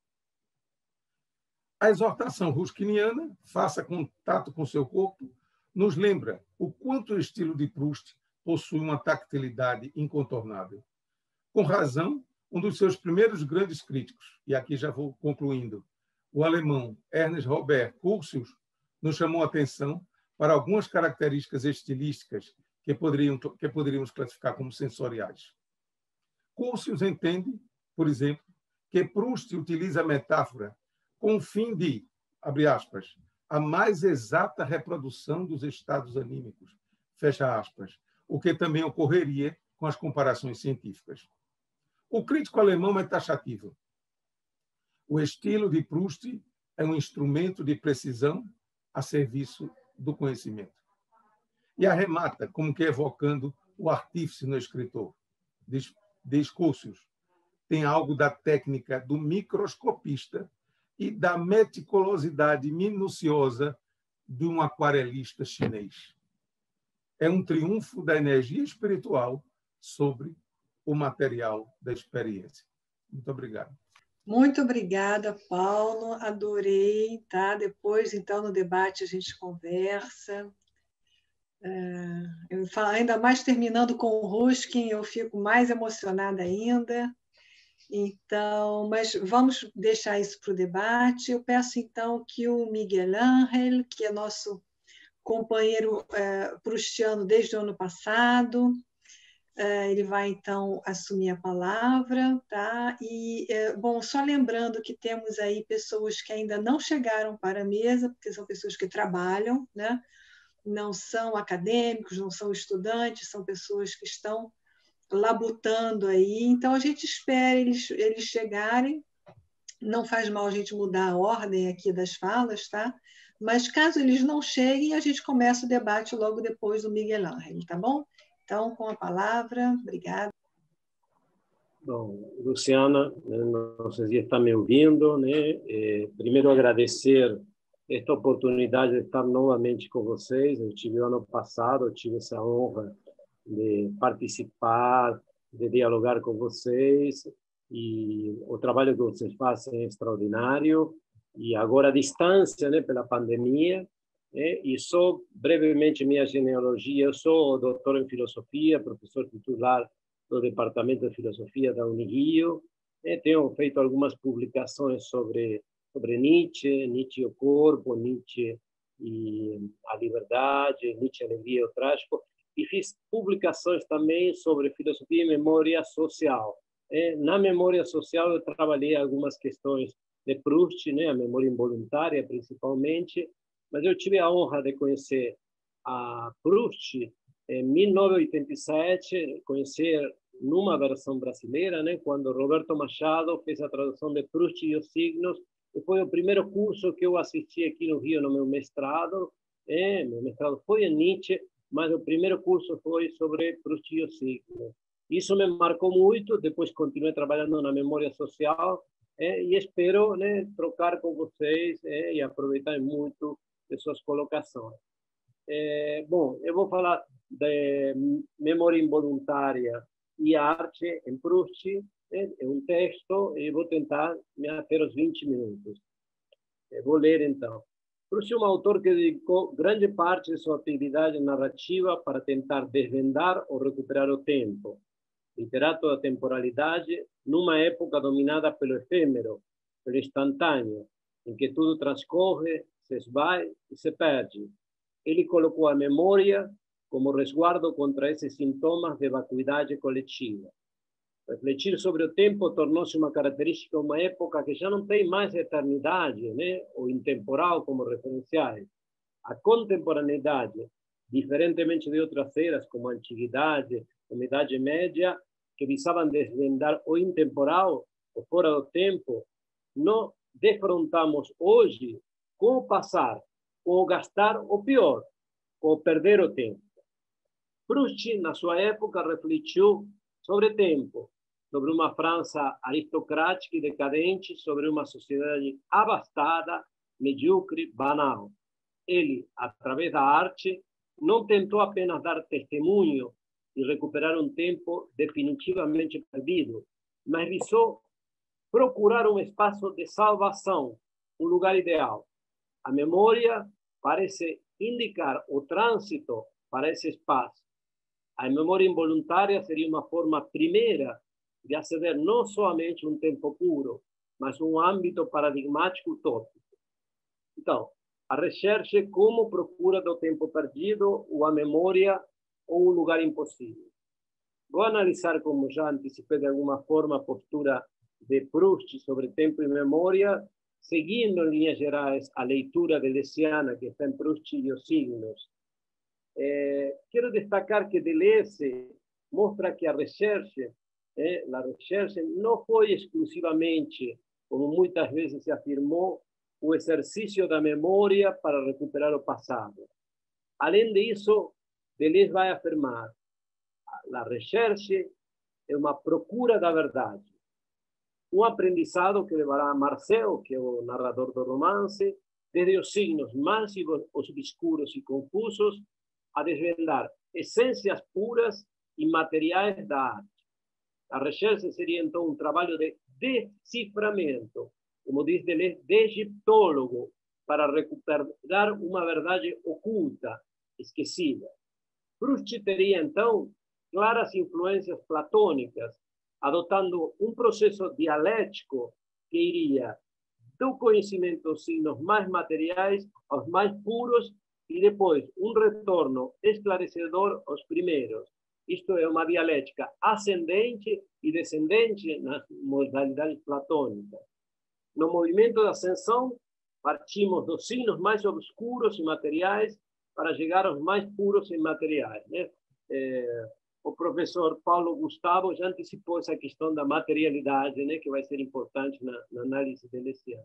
A exortação ruskiniana, faça contato com seu corpo, nos lembra o quanto o estilo de Proust possui uma tactilidade incontornável. Com razão, um dos seus primeiros grandes críticos, e aqui já vou concluindo, o alemão Ernst Robert Curtius, nos chamou a atenção para algumas características estilísticas que poderíamos classificar como sensoriais. Curtius entende, por exemplo, que Proust utiliza a metáfora com o fim de, abre aspas, a mais exata reprodução dos estados anímicos, fecha aspas, o que também ocorreria com as comparações científicas. O crítico alemão é taxativo. O estilo de Proust é um instrumento de precisão a serviço do conhecimento. E arremata, como que evocando o artífice no escritor. Discursos tem algo da técnica do microscopista e da meticulosidade minuciosa de um aquarelista chinês. É um triunfo da energia espiritual sobre o material da experiência. Muito obrigado. Muito obrigada, Paulo. Adorei, tá? Depois, então, no debate a gente conversa. Eu falo, ainda mais terminando com o Ruskin, eu fico mais emocionada ainda. Então, mas vamos deixar isso para o debate. Eu peço, então, que o Miguel Ángel, que é nosso companheiro proustiano desde o ano passado, ele vai, então, assumir a palavra. Tá? E, bom, só lembrando que temos aí pessoas que ainda não chegaram para a mesa, porque são pessoas que trabalham, né? Não são acadêmicos, não são estudantes, são pessoas que estão labutando aí. Então, a gente espera eles chegarem. Não faz mal a gente mudar a ordem aqui das falas, tá? Mas, caso eles não cheguem, a gente começa o debate logo depois do Miguel Ángel, tá bom? Então, com a palavra, obrigada. Bom, Luciana, não sei se está me ouvindo, né? Primeiro agradecer esta oportunidade de estar novamente com vocês. Eu tive ano passado, eu tive essa honra de participar, de dialogar com vocês, e o trabalho que vocês fazem é extraordinário, e agora à distância, né, pela pandemia, e só brevemente minha genealogia: eu sou doutor em filosofia, professor titular do Departamento de Filosofia da Unirio, tenho feito algumas publicações sobre Nietzsche, Nietzsche e o corpo, Nietzsche e a liberdade, Nietzsche, a alegria e o trágico, e fiz publicações também sobre filosofia e memória social. Na memória social eu trabalhei algumas questões de Proust, né, a memória involuntária principalmente, mas eu tive a honra de conhecer a Proust em 1987, conhecer numa versão brasileira, né, quando Roberto Machado fez a tradução de Proust e os signos, e foi o primeiro curso que eu assisti aqui no Rio no meu mestrado. Meu mestrado foi em Nietzsche, mas o primeiro curso foi sobre Proust e os signos. Isso me marcou muito. Depois continuei trabalhando na memória social, e espero, né, trocar com vocês, e aproveitar muito de suas colocações. Bom, eu vou falar de memória involuntária e arte em Proust. É um texto e vou tentar me ater aos 20 minutos. Vou ler, então. Proust é um autor que dedicou grande parte de sua atividade narrativa para tentar desvendar ou recuperar o tempo. Literato da temporalidade, numa época dominada pelo efêmero, pelo instantâneo, em que tudo transcorre, se esvai e se perde. Ele colocou a memória como resguardo contra esses sintomas de vacuidade coletiva. Refletir sobre o tempo tornou-se uma característica de uma época que já não tem mais eternidade, né, ou intemporal como referenciais. A contemporaneidade, diferentemente de outras eras como a Antiguidade, como a Idade Média, que visavam desvendar o intemporal, o fora do tempo, não defrontamos hoje com o passar, com o gastar, ou pior, com o perder o tempo. Proust, na sua época, refletiu sobre tempo, sobre uma França aristocrática e decadente, sobre uma sociedade abastada, medíocre, banal. Ele, através da arte, não tentou apenas dar testemunho e recuperar um tempo definitivamente perdido, mas visou procurar um espaço de salvação, um lugar ideal. A memória parece indicar o trânsito para esse espaço. A memória involuntária seria uma forma primeira de aceder não somente um tempo puro, mas um âmbito paradigmático utópico. Então, a recherche como procura do tempo perdido, ou a memória, ou um lugar impossível. Vou analisar, como já antecipei de alguma forma, a postura de Proust sobre tempo e memória, seguindo em linhas gerais a leitura deleuziana que está em Proust e os signos. Quero destacar que Deleuze mostra que a recherche não foi exclusivamente, como muitas vezes se afirmou, o exercício da memória para recuperar o passado. Além disso, Deleuze vai afirmar: a recherche é uma procura da verdade. Um aprendizado que levará a Marcel, que é o narrador do romance, desde os signos mais obscuros e confusos, a desvendar essências puras e materiais da arte. A recherche seria, então, um trabalho de deciframento, como diz Deleuze, de egiptólogo, para recuperar uma verdade oculta, esquecida. Proust teria, então, claras influências platônicas, adotando um processo dialético que iria do conhecimento dos signos mais materiais aos mais puros e depois um retorno esclarecedor aos primeiros. Isto é uma dialética ascendente e descendente nas modalidades platônicas. No movimento da ascensão, partimos dos signos mais obscuros e materiais para chegar aos mais puros e materiais, né? O professor Paulo Gustavo já antecipou essa questão da materialidade, né, que vai ser importante na análise deleuziana.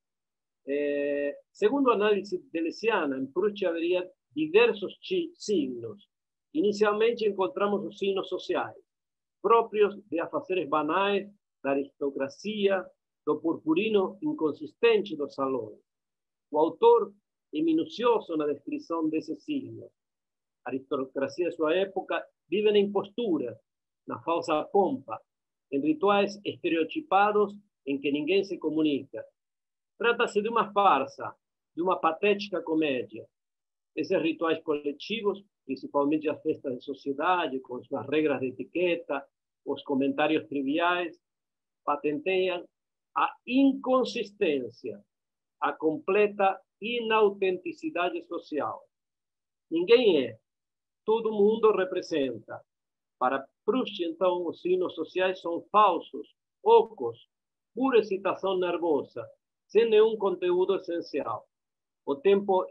Segundo a análise deleuziana, em Proust haveria diversos signos. Inicialmente encontramos os signos sociais, próprios de afazeres banais, da aristocracia, do purpurino inconsistente dos salões. O autor é minucioso na descrição desses signos. A aristocracia de sua época vive na impostura, na falsa pompa, em rituais estereotipados em que ninguém se comunica. Trata-se de uma farsa, de uma patética comédia. Esses rituais coletivos, principalmente as festas de sociedade, com suas regras de etiqueta, os comentários triviais, patenteiam a inconsistência, a completa inautenticidade social. Ninguém é, todo mundo representa. Para Proust, então, os signos sociais são falsos, ocos, pura excitação nervosa, sem nenhum conteúdo essencial. O tempo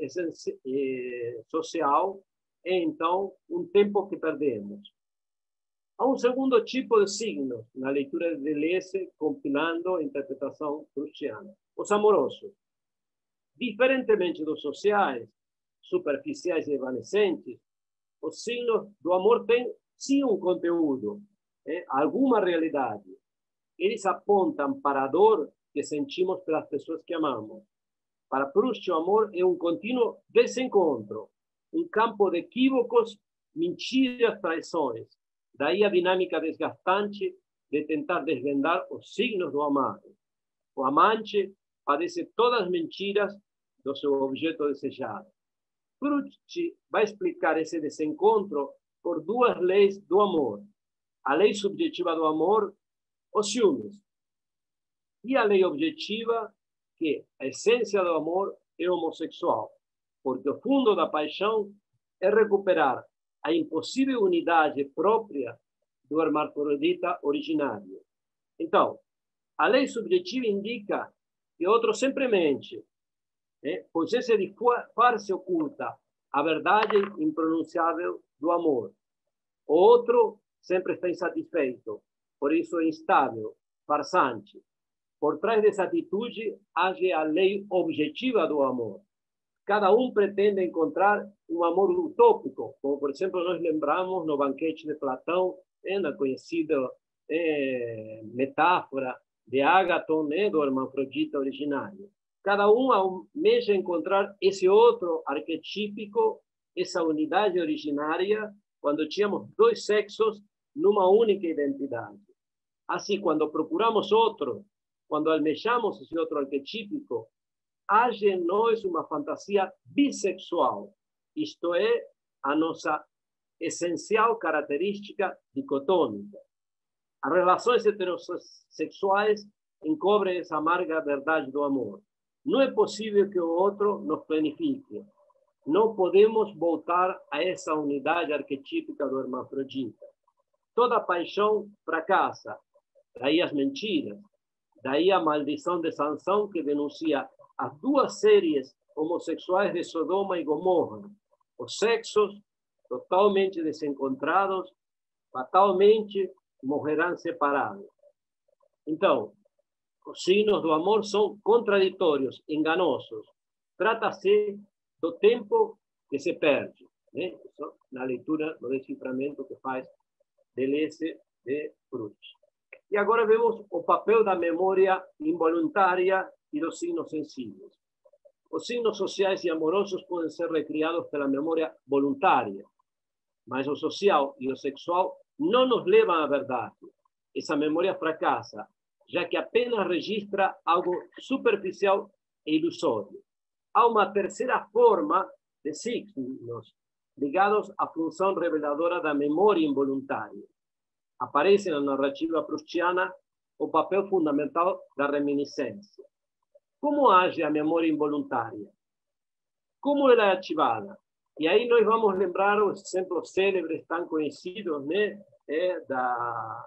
social é, então, um tempo que perdemos. Há um segundo tipo de signos na leitura de Deleuze, compilando a interpretação proustiana: os amorosos. Diferentemente dos sociais, superficiais e evanescentes, os signos do amor têm, sim, um conteúdo, alguma realidade. Eles apontam para a dor que sentimos pelas pessoas que amamos. Para Proust, o amor é um contínuo desencontro, um campo de equívocos, mentiras, traições. Daí a dinâmica desgastante de tentar desvendar os signos do amado. O amante padece todas as mentiras do seu objeto desejado. Proust vai explicar esse desencontro por duas leis do amor: a lei subjetiva do amor, os ciúmes, e a lei objetiva, que a essência do amor é homossexual, porque o fundo da paixão é recuperar a impossível unidade própria do hermafrodita originário. Então, a lei subjetiva indica que o outro sempre mente, pois esse disfarce oculta a verdade impronunciável do amor. O outro sempre está insatisfeito, por isso é instável, farsante. Por trás dessa atitude age a lei objetiva do amor. Cada um pretende encontrar um amor utópico, como, por exemplo, nós lembramos no Banquete de Platão, na conhecida metáfora de Ágaton, do hermafrodita originário. Cada um almeja encontrar esse outro arquetípico, essa unidade originária, quando tínhamos dois sexos numa única identidade. Assim, quando procuramos outro, quando almejamos esse outro arquetípico, age em nós uma fantasia bissexual, isto é, a nossa essencial característica dicotômica. As relações heterossexuais encobrem essa amarga verdade do amor. Não é possível que o outro nos planifique. Não podemos voltar a essa unidade arquetípica do hermafrodita. Toda paixão fracassa, daí as mentiras, daí a maldição de Sansão, que denuncia as duas séries homossexuais de Sodoma e Gomorra, os sexos totalmente desencontrados fatalmente morrerão separados. Então, os signos do amor são contraditórios, enganosos. Trata-se do tempo que se perde, né? Isso na leitura, no deciframento que faz Deleuze de Proust. E agora vemos o papel da memória involuntária e dos signos sensíveis. Os signos sociais e amorosos podem ser recriados pela memória voluntária, mas o social e o sexual não nos levam à verdade. Essa memória fracassa, já que apenas registra algo superficial e ilusório. Há uma terceira forma de signos ligados à função reveladora da memória involuntária. Aparece na narrativa proustiana o papel fundamental da reminiscência. Como age a memória involuntária? Como ela é ativada? E aí nós vamos lembrar os exemplos célebres tão conhecidos, né, da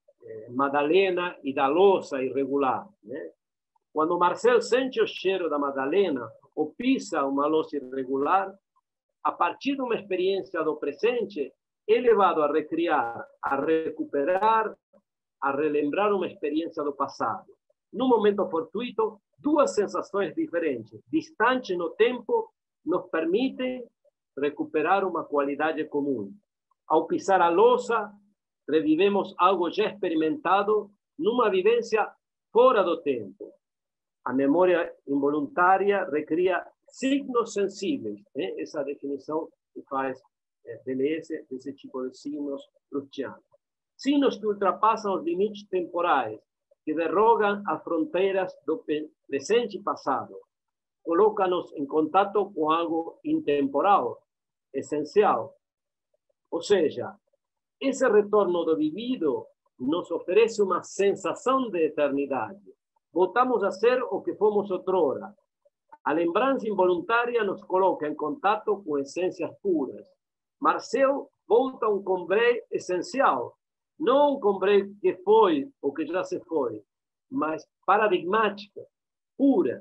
Madalena e da louça irregular, né? Quando Marcel sente o cheiro da Madalena ou pisa uma louça irregular, a partir de uma experiência do presente, é levado a recriar, a recuperar, a relembrar uma experiência do passado. Num momento fortuito, duas sensações diferentes, distantes no tempo, nos permitem recuperar uma qualidade comum. Ao pisar a louça, revivemos algo já experimentado numa vivência fora do tempo. A memória involuntária recria signos sensíveis, né? Essa definição que faz Deleuze desse tipo de signos proustianos. Signos que ultrapassam os limites temporais, que derrogam as fronteiras do presente e passado, colocam-nos em contato com algo intemporal, essencial. Ou seja, esse retorno do vivido nos oferece uma sensação de eternidade. Voltamos a ser o que fomos outrora. A lembrança involuntária nos coloca em contato com essências puras. Marcel volta a um Combray essencial, não um Combray que foi ou que já se foi, mas paradigmática, pura.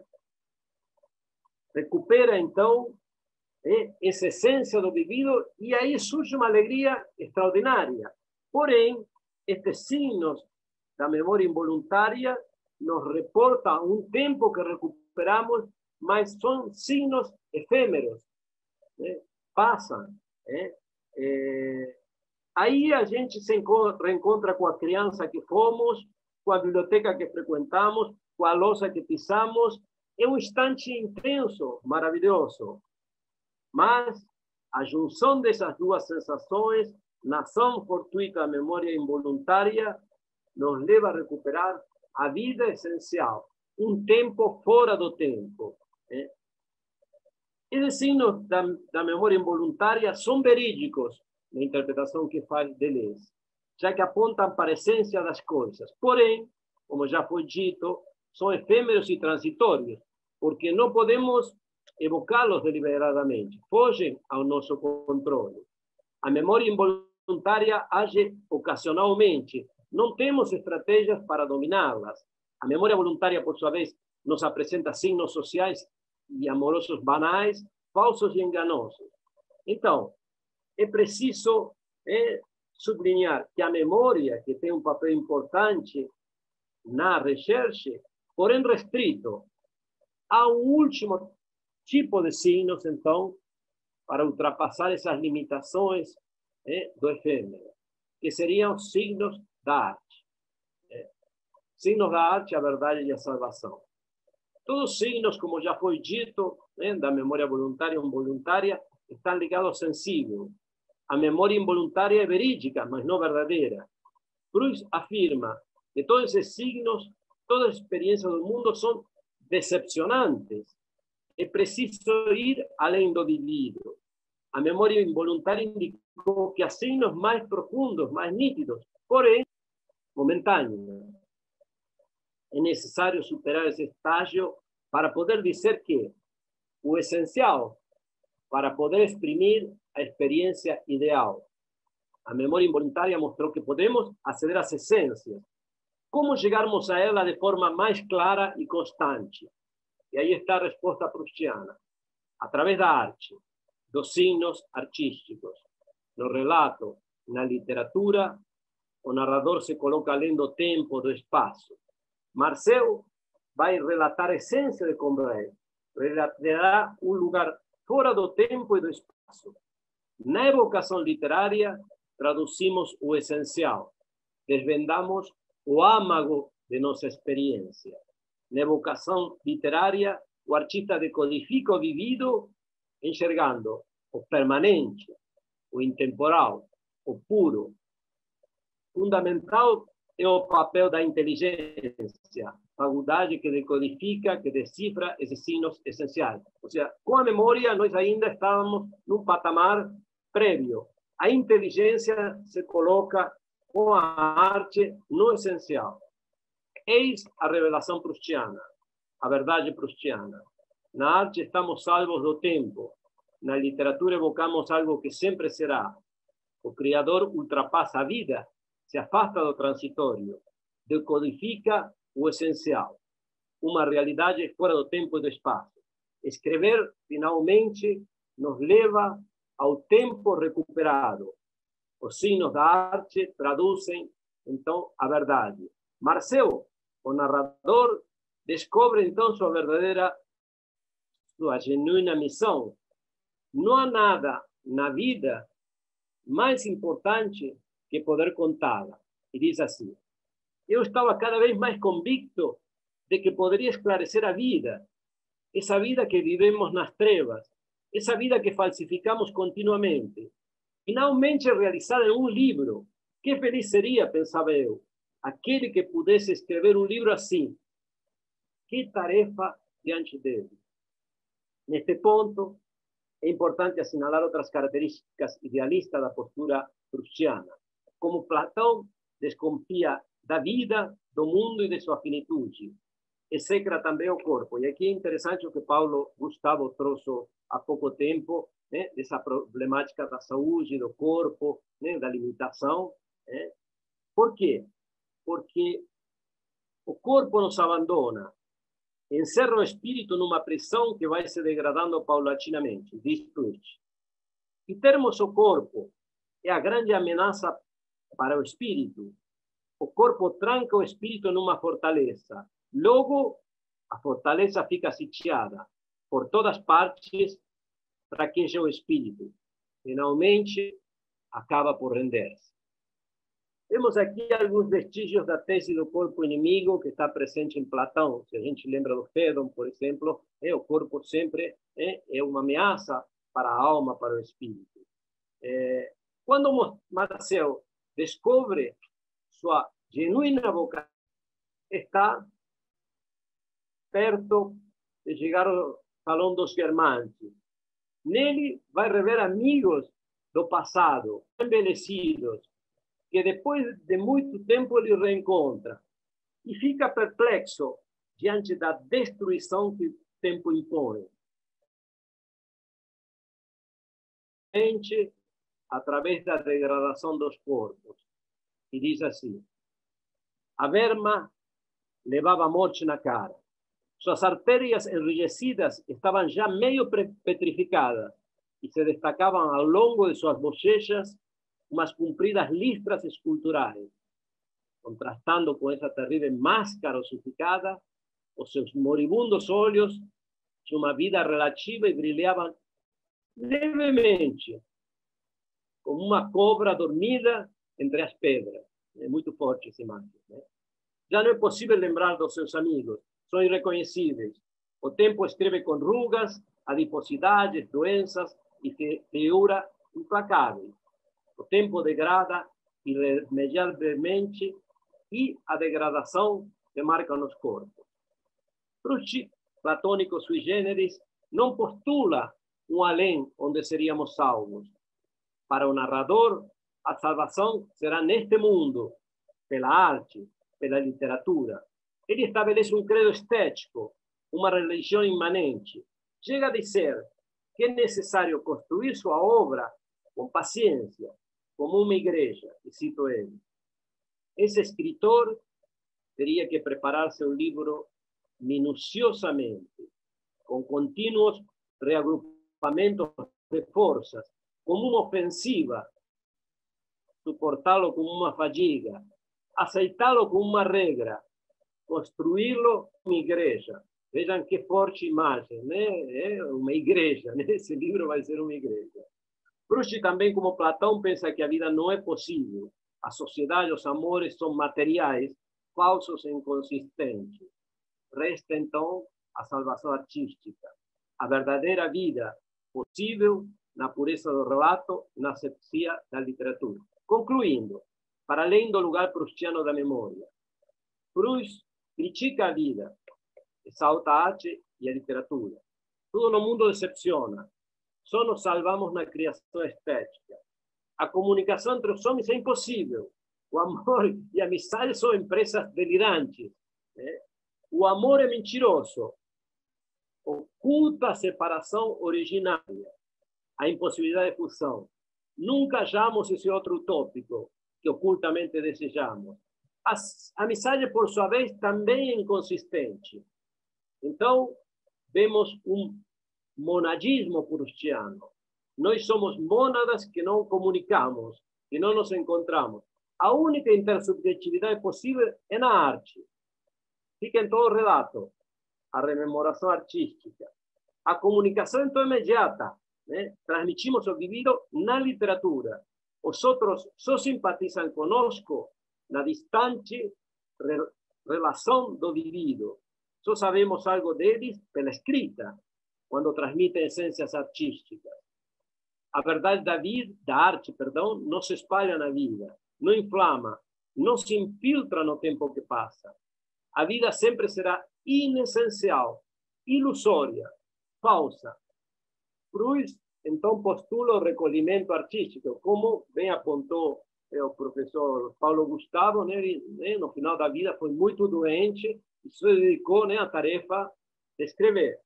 Recupera, então, essa essência do vivido e aí surge uma alegria extraordinária. Porém, estes signos da memória involuntária nos reportam um tempo que recuperamos, mas são signos efêmeros, né? Passam. Aí a gente se reencontra com a criança que fomos, com a biblioteca que frequentamos, com a louça que pisamos. É um instante intenso, maravilhoso. Mas a junção dessas duas sensações, na ação fortuita da memória involuntária, nos leva a recuperar a vida essencial, um tempo fora do tempo. Esses signos da memória involuntária são verídicos na interpretação que faz Deleuze, já que apontam para a essência das coisas. Porém, como já foi dito, são efêmeros e transitórios, porque não podemos evocá-los deliberadamente, fogem ao nosso controle. A memória involuntária age ocasionalmente, não temos estratégias para dominá-las. A memória voluntária, por sua vez, nos apresenta signos sociais e amorosos banais, falsos e enganosos. Então, é preciso sublinhar que a memória, que tem um papel importante na recherche, porém restrito, há um último tipo de signos, então, para ultrapassar essas limitações do efêmero, que seriam os signos da arte. Signos da arte, a verdade e a salvação. Todos os signos, como já foi dito, da memória voluntária e involuntária, estão ligados ao sensível. A memória involuntária é verídica, mas não verdadeira. Proust afirma que todos esses signos, todas as experiências do mundo são decepcionantes. É preciso ir além do vivido. A memória involuntária indicou que há signos mais profundos, mais nítidos, porém momentâneos. É necessário superar esse estágio para poder dizer que o essencial para poder exprimir a experiência ideal. A memória involuntária mostrou que podemos aceder às essências. Como chegarmos a ela de forma mais clara e constante? E aí está a resposta proustiana. Através da arte, dos signos artísticos, no relato, Na literatura, o narrador se coloca além do tempo, do espaço. Marcel vai relatar a essência de Combray, relatará lugar fora do tempo e do espaço. Na evocação literária, traduzimos o essencial, desvendamos o âmago de nossa experiência. Na evocação literária, o artista decodifica o vivido, enxergando o permanente, o intemporal, o puro. Fundamental é o papel da inteligência, faculdade que decodifica, que decifra esses signos essenciais. Ou seja, com a memória, nós ainda estávamos num patamar prévio. A inteligência se coloca com a arte no essencial. Eis a revelação proustiana, a verdade proustiana. Na arte estamos salvos do tempo. Na literatura evocamos algo que sempre será. O Criador ultrapassa a vida, se afasta do transitório, decodifica o essencial. Uma realidade fora do tempo e do espaço. Escrever, finalmente, nos leva ao tempo recuperado. Os signos da arte traduzem, então, a verdade. Marcel, o narrador, descobre, então, sua genuína missão. Não há nada na vida mais importante que poder contá-la. E diz assim: eu estava cada vez mais convicto de que poderia esclarecer a vida, essa vida que vivemos nas trevas, essa vida que falsificamos continuamente, finalmente realizada em um livro. Que feliz seria, pensava eu, aquele que pudesse escrever um livro assim. Que tarefa diante dele. Neste ponto, é importante assinalar outras características idealistas da postura proustiana. Como Platão desconfia da vida, do mundo e de sua finitude. Execra também o corpo. E aqui é interessante o que Paulo Gustavo trouxe há pouco tempo, né, dessa problemática da saúde, do corpo, né, da limitação. Né? Por quê? Porque o corpo nos abandona, encerra o espírito numa prisão que vai se degradando paulatinamente, diz Proust. E termos o corpo é a grande ameaça para o espírito. O corpo tranca o espírito numa fortaleza. Logo, a fortaleza fica sitiada. Por todas partes, fraqueja o espírito. Finalmente, acaba por render-se. Temos aqui alguns vestígios da tese do corpo inimigo que está presente em Platão. Se a gente lembra do Fédon, por exemplo, o corpo sempre é uma ameaça para a alma, para o espírito. Quando Marcel descobre sua genuína vocação, está perto de chegar ao Salão dos Guermantes. Nele vai rever amigos do passado, envelhecidos, que depois de muito tempo ele reencontra e fica perplexo diante da destruição que o tempo impõe. Através da degradação dos corpos. E diz assim: a verma levava a morte na cara. Suas artérias enrijecidas estavam já meio petrificadas e se destacavam ao longo de suas bochechas umas compridas listras esculturais. Contrastando com essa terrível máscara ossificada, os seus moribundos olhos tinham uma vida relativa e brilhavam levemente, como uma cobra dormida entre as pedras. É muito forte essa imagem. Né? Já não é possível lembrar dos seus amigos, são irreconhecíveis. O tempo escreve com rugas, adiposidades, doenças e feiura implacáveis. O tempo degrada irremediavelmente e a degradação demarca nos corpos. Proust, platônico sui generis, não postula um além onde seríamos salvos. Para o narrador, a salvação será neste mundo, pela arte, pela literatura. Ele estabelece um credo estético, uma religião imanente. Chega a dizer que é necessário construir sua obra com paciência, como uma igreja, e cito ele. Esse escritor teria que preparar seu livro minuciosamente, com contínuos reagrupamentos de forças, como uma ofensiva, suportá-lo como uma fadiga, aceitá-lo como uma regra, construí-lo uma igreja. Vejam que forte imagem, né? É uma igreja, né? Esse livro vai ser uma igreja. Proust também, como Platão, pensa que a vida não é possível. A sociedade, os amores são materiais, falsos e inconsistentes. Resta, então, a salvação artística. A verdadeira vida possível na pureza do relato, na asepsia da literatura. Concluindo, para além do lugar proustiano da memória, Proust critica a vida, exalta a arte e a literatura. Tudo no mundo decepciona. Só nos salvamos na criação estética. A comunicação entre os homens é impossível. O amor e a amizade são empresas delirantes. Né? O amor é mentiroso. Oculta a separação originária, a impossibilidade de fusão. Nunca hallamos esse outro utópico que ocultamente desejamos. A amizade, por sua vez, também é inconsistente. Então, vemos um monadismo proustiano. Nós somos mônadas que não comunicamos, que não nos encontramos. A única intersubjetividade possível é na arte. Fica em todo o relato a rememoração artística. A comunicação, então, é imediata. Né? Transmitimos o vivido na literatura. Os outros só simpatizam conosco na distante relação do vivido. Só sabemos algo deles pela escrita, quando transmitem essências artísticas. A verdade da arte, não se espalha na vida, não inflama, não se infiltra no tempo que passa. A vida sempre será inessencial, ilusória, falsa. Proust, então, postula o recolhimento artístico, como bem apontou o professor Paulo Gustavo, né? Ele, no final da vida, foi muito doente e se dedicou, né, à tarefa de escrever.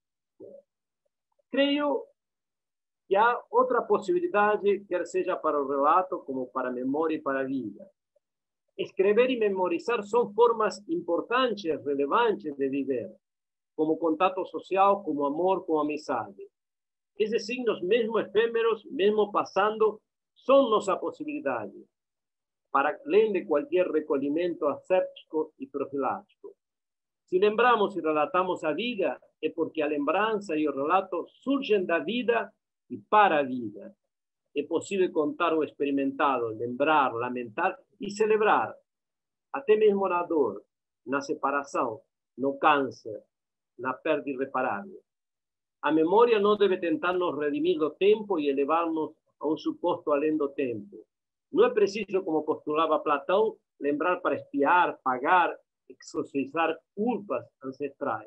Creio que há outra possibilidade, quer seja para o relato, como para a memória e para a vida. Escrever e memorizar são formas importantes, relevantes de viver, como contato social, como amor, como amizade. Esses signos, mesmo efêmeros, mesmo passando, são nossa possibilidade, para além de qualquer recolhimento asséptico e profilático. Se lembramos e relatamos a vida, é porque a lembrança e o relato surgem da vida e para a vida. É possível contar o experimentado, lembrar, lamentar e celebrar, até mesmo na dor, na separação, no câncer, na perda irreparável. A memória não deve tentar nos redimir do tempo e elevar-nos a um suposto além do tempo. Não é preciso, como postulava Platão, lembrar para espiar, pagar, exorcizar culpas ancestrais.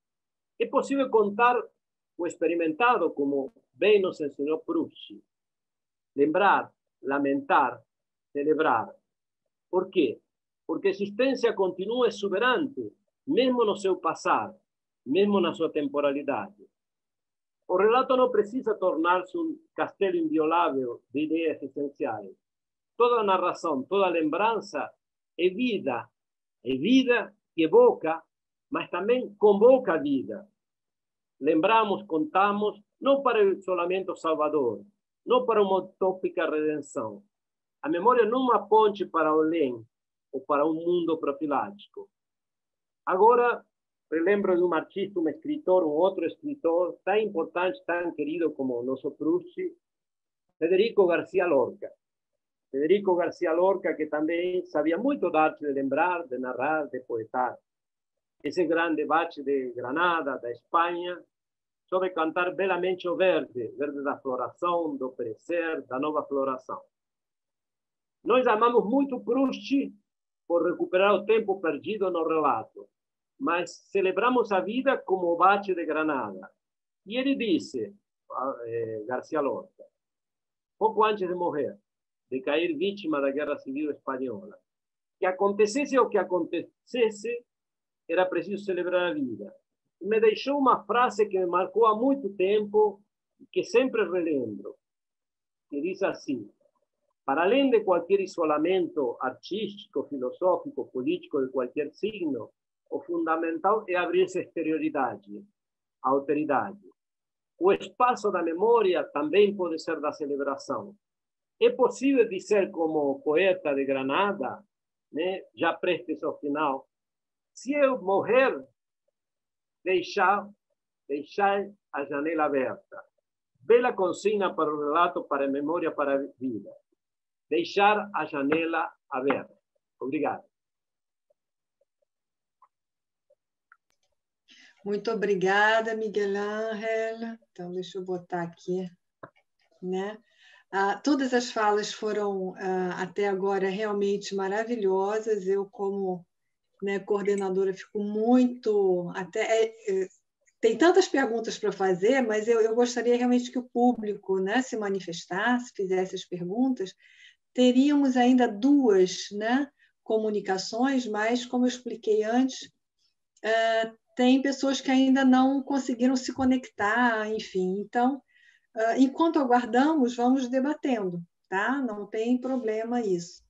É possível contar o experimentado, como bem nos ensinou Proust. Lembrar, lamentar, celebrar. Por quê? Porque a existência continua exuberante, mesmo no seu passar, mesmo na sua temporalidade. O relato não precisa tornar-se um castelo inviolável de ideias essenciais. Toda a narração, toda a lembrança é vida que evoca, mas também convoca a vida. Lembramos, contamos, não para o isolamento salvador, não para uma utópica redenção. A memória não é uma ponte para além ou para um mundo profilático. Agora, relembro de um artista, um escritor, um outro escritor, tão importante, tão querido como o nosso Proust, Federico García Lorca. Federico García Lorca, que também sabia muito da arte de lembrar, de narrar, de poetar. Esse grande bache de Granada, da Espanha, soube cantar belamente o verde, verde da floração, do perecer, da nova floração. Nós amamos muito Proust por recuperar o tempo perdido no relato, mas celebramos a vida como o bache de Granada. E ele disse, García Lorca, pouco antes de morrer, de cair vítima da Guerra Civil Espanhola, que acontecesse o que acontecesse, era preciso celebrar a vida. E me deixou uma frase que me marcou há muito tempo e que sempre relembro, que diz assim: para além de qualquer isolamento artístico, filosófico, político de qualquer signo, o fundamental é abrir-se à exterioridade, à alteridade. O espaço da memória também pode ser da celebração. É possível dizer, como poeta de Granada, né, já prestes ao final, se eu morrer, deixar a janela aberta. Bela consigna para o relato, para a memória, para a vida. Deixar a janela aberta. Obrigado. Muito obrigada, Miguel Ángel. Então, deixa eu botar aqui, né? Todas as falas foram, até agora, realmente maravilhosas. Eu, como, né, coordenadora, fico muito... tem tantas perguntas para fazer, mas eu gostaria realmente que o público, né, se manifestasse, fizesse as perguntas. Teríamos ainda 2, né, comunicações, mas, como eu expliquei antes, tem pessoas que ainda não conseguiram se conectar, enfim. Então, enquanto aguardamos, vamos debatendo, tá? Não tem problema isso.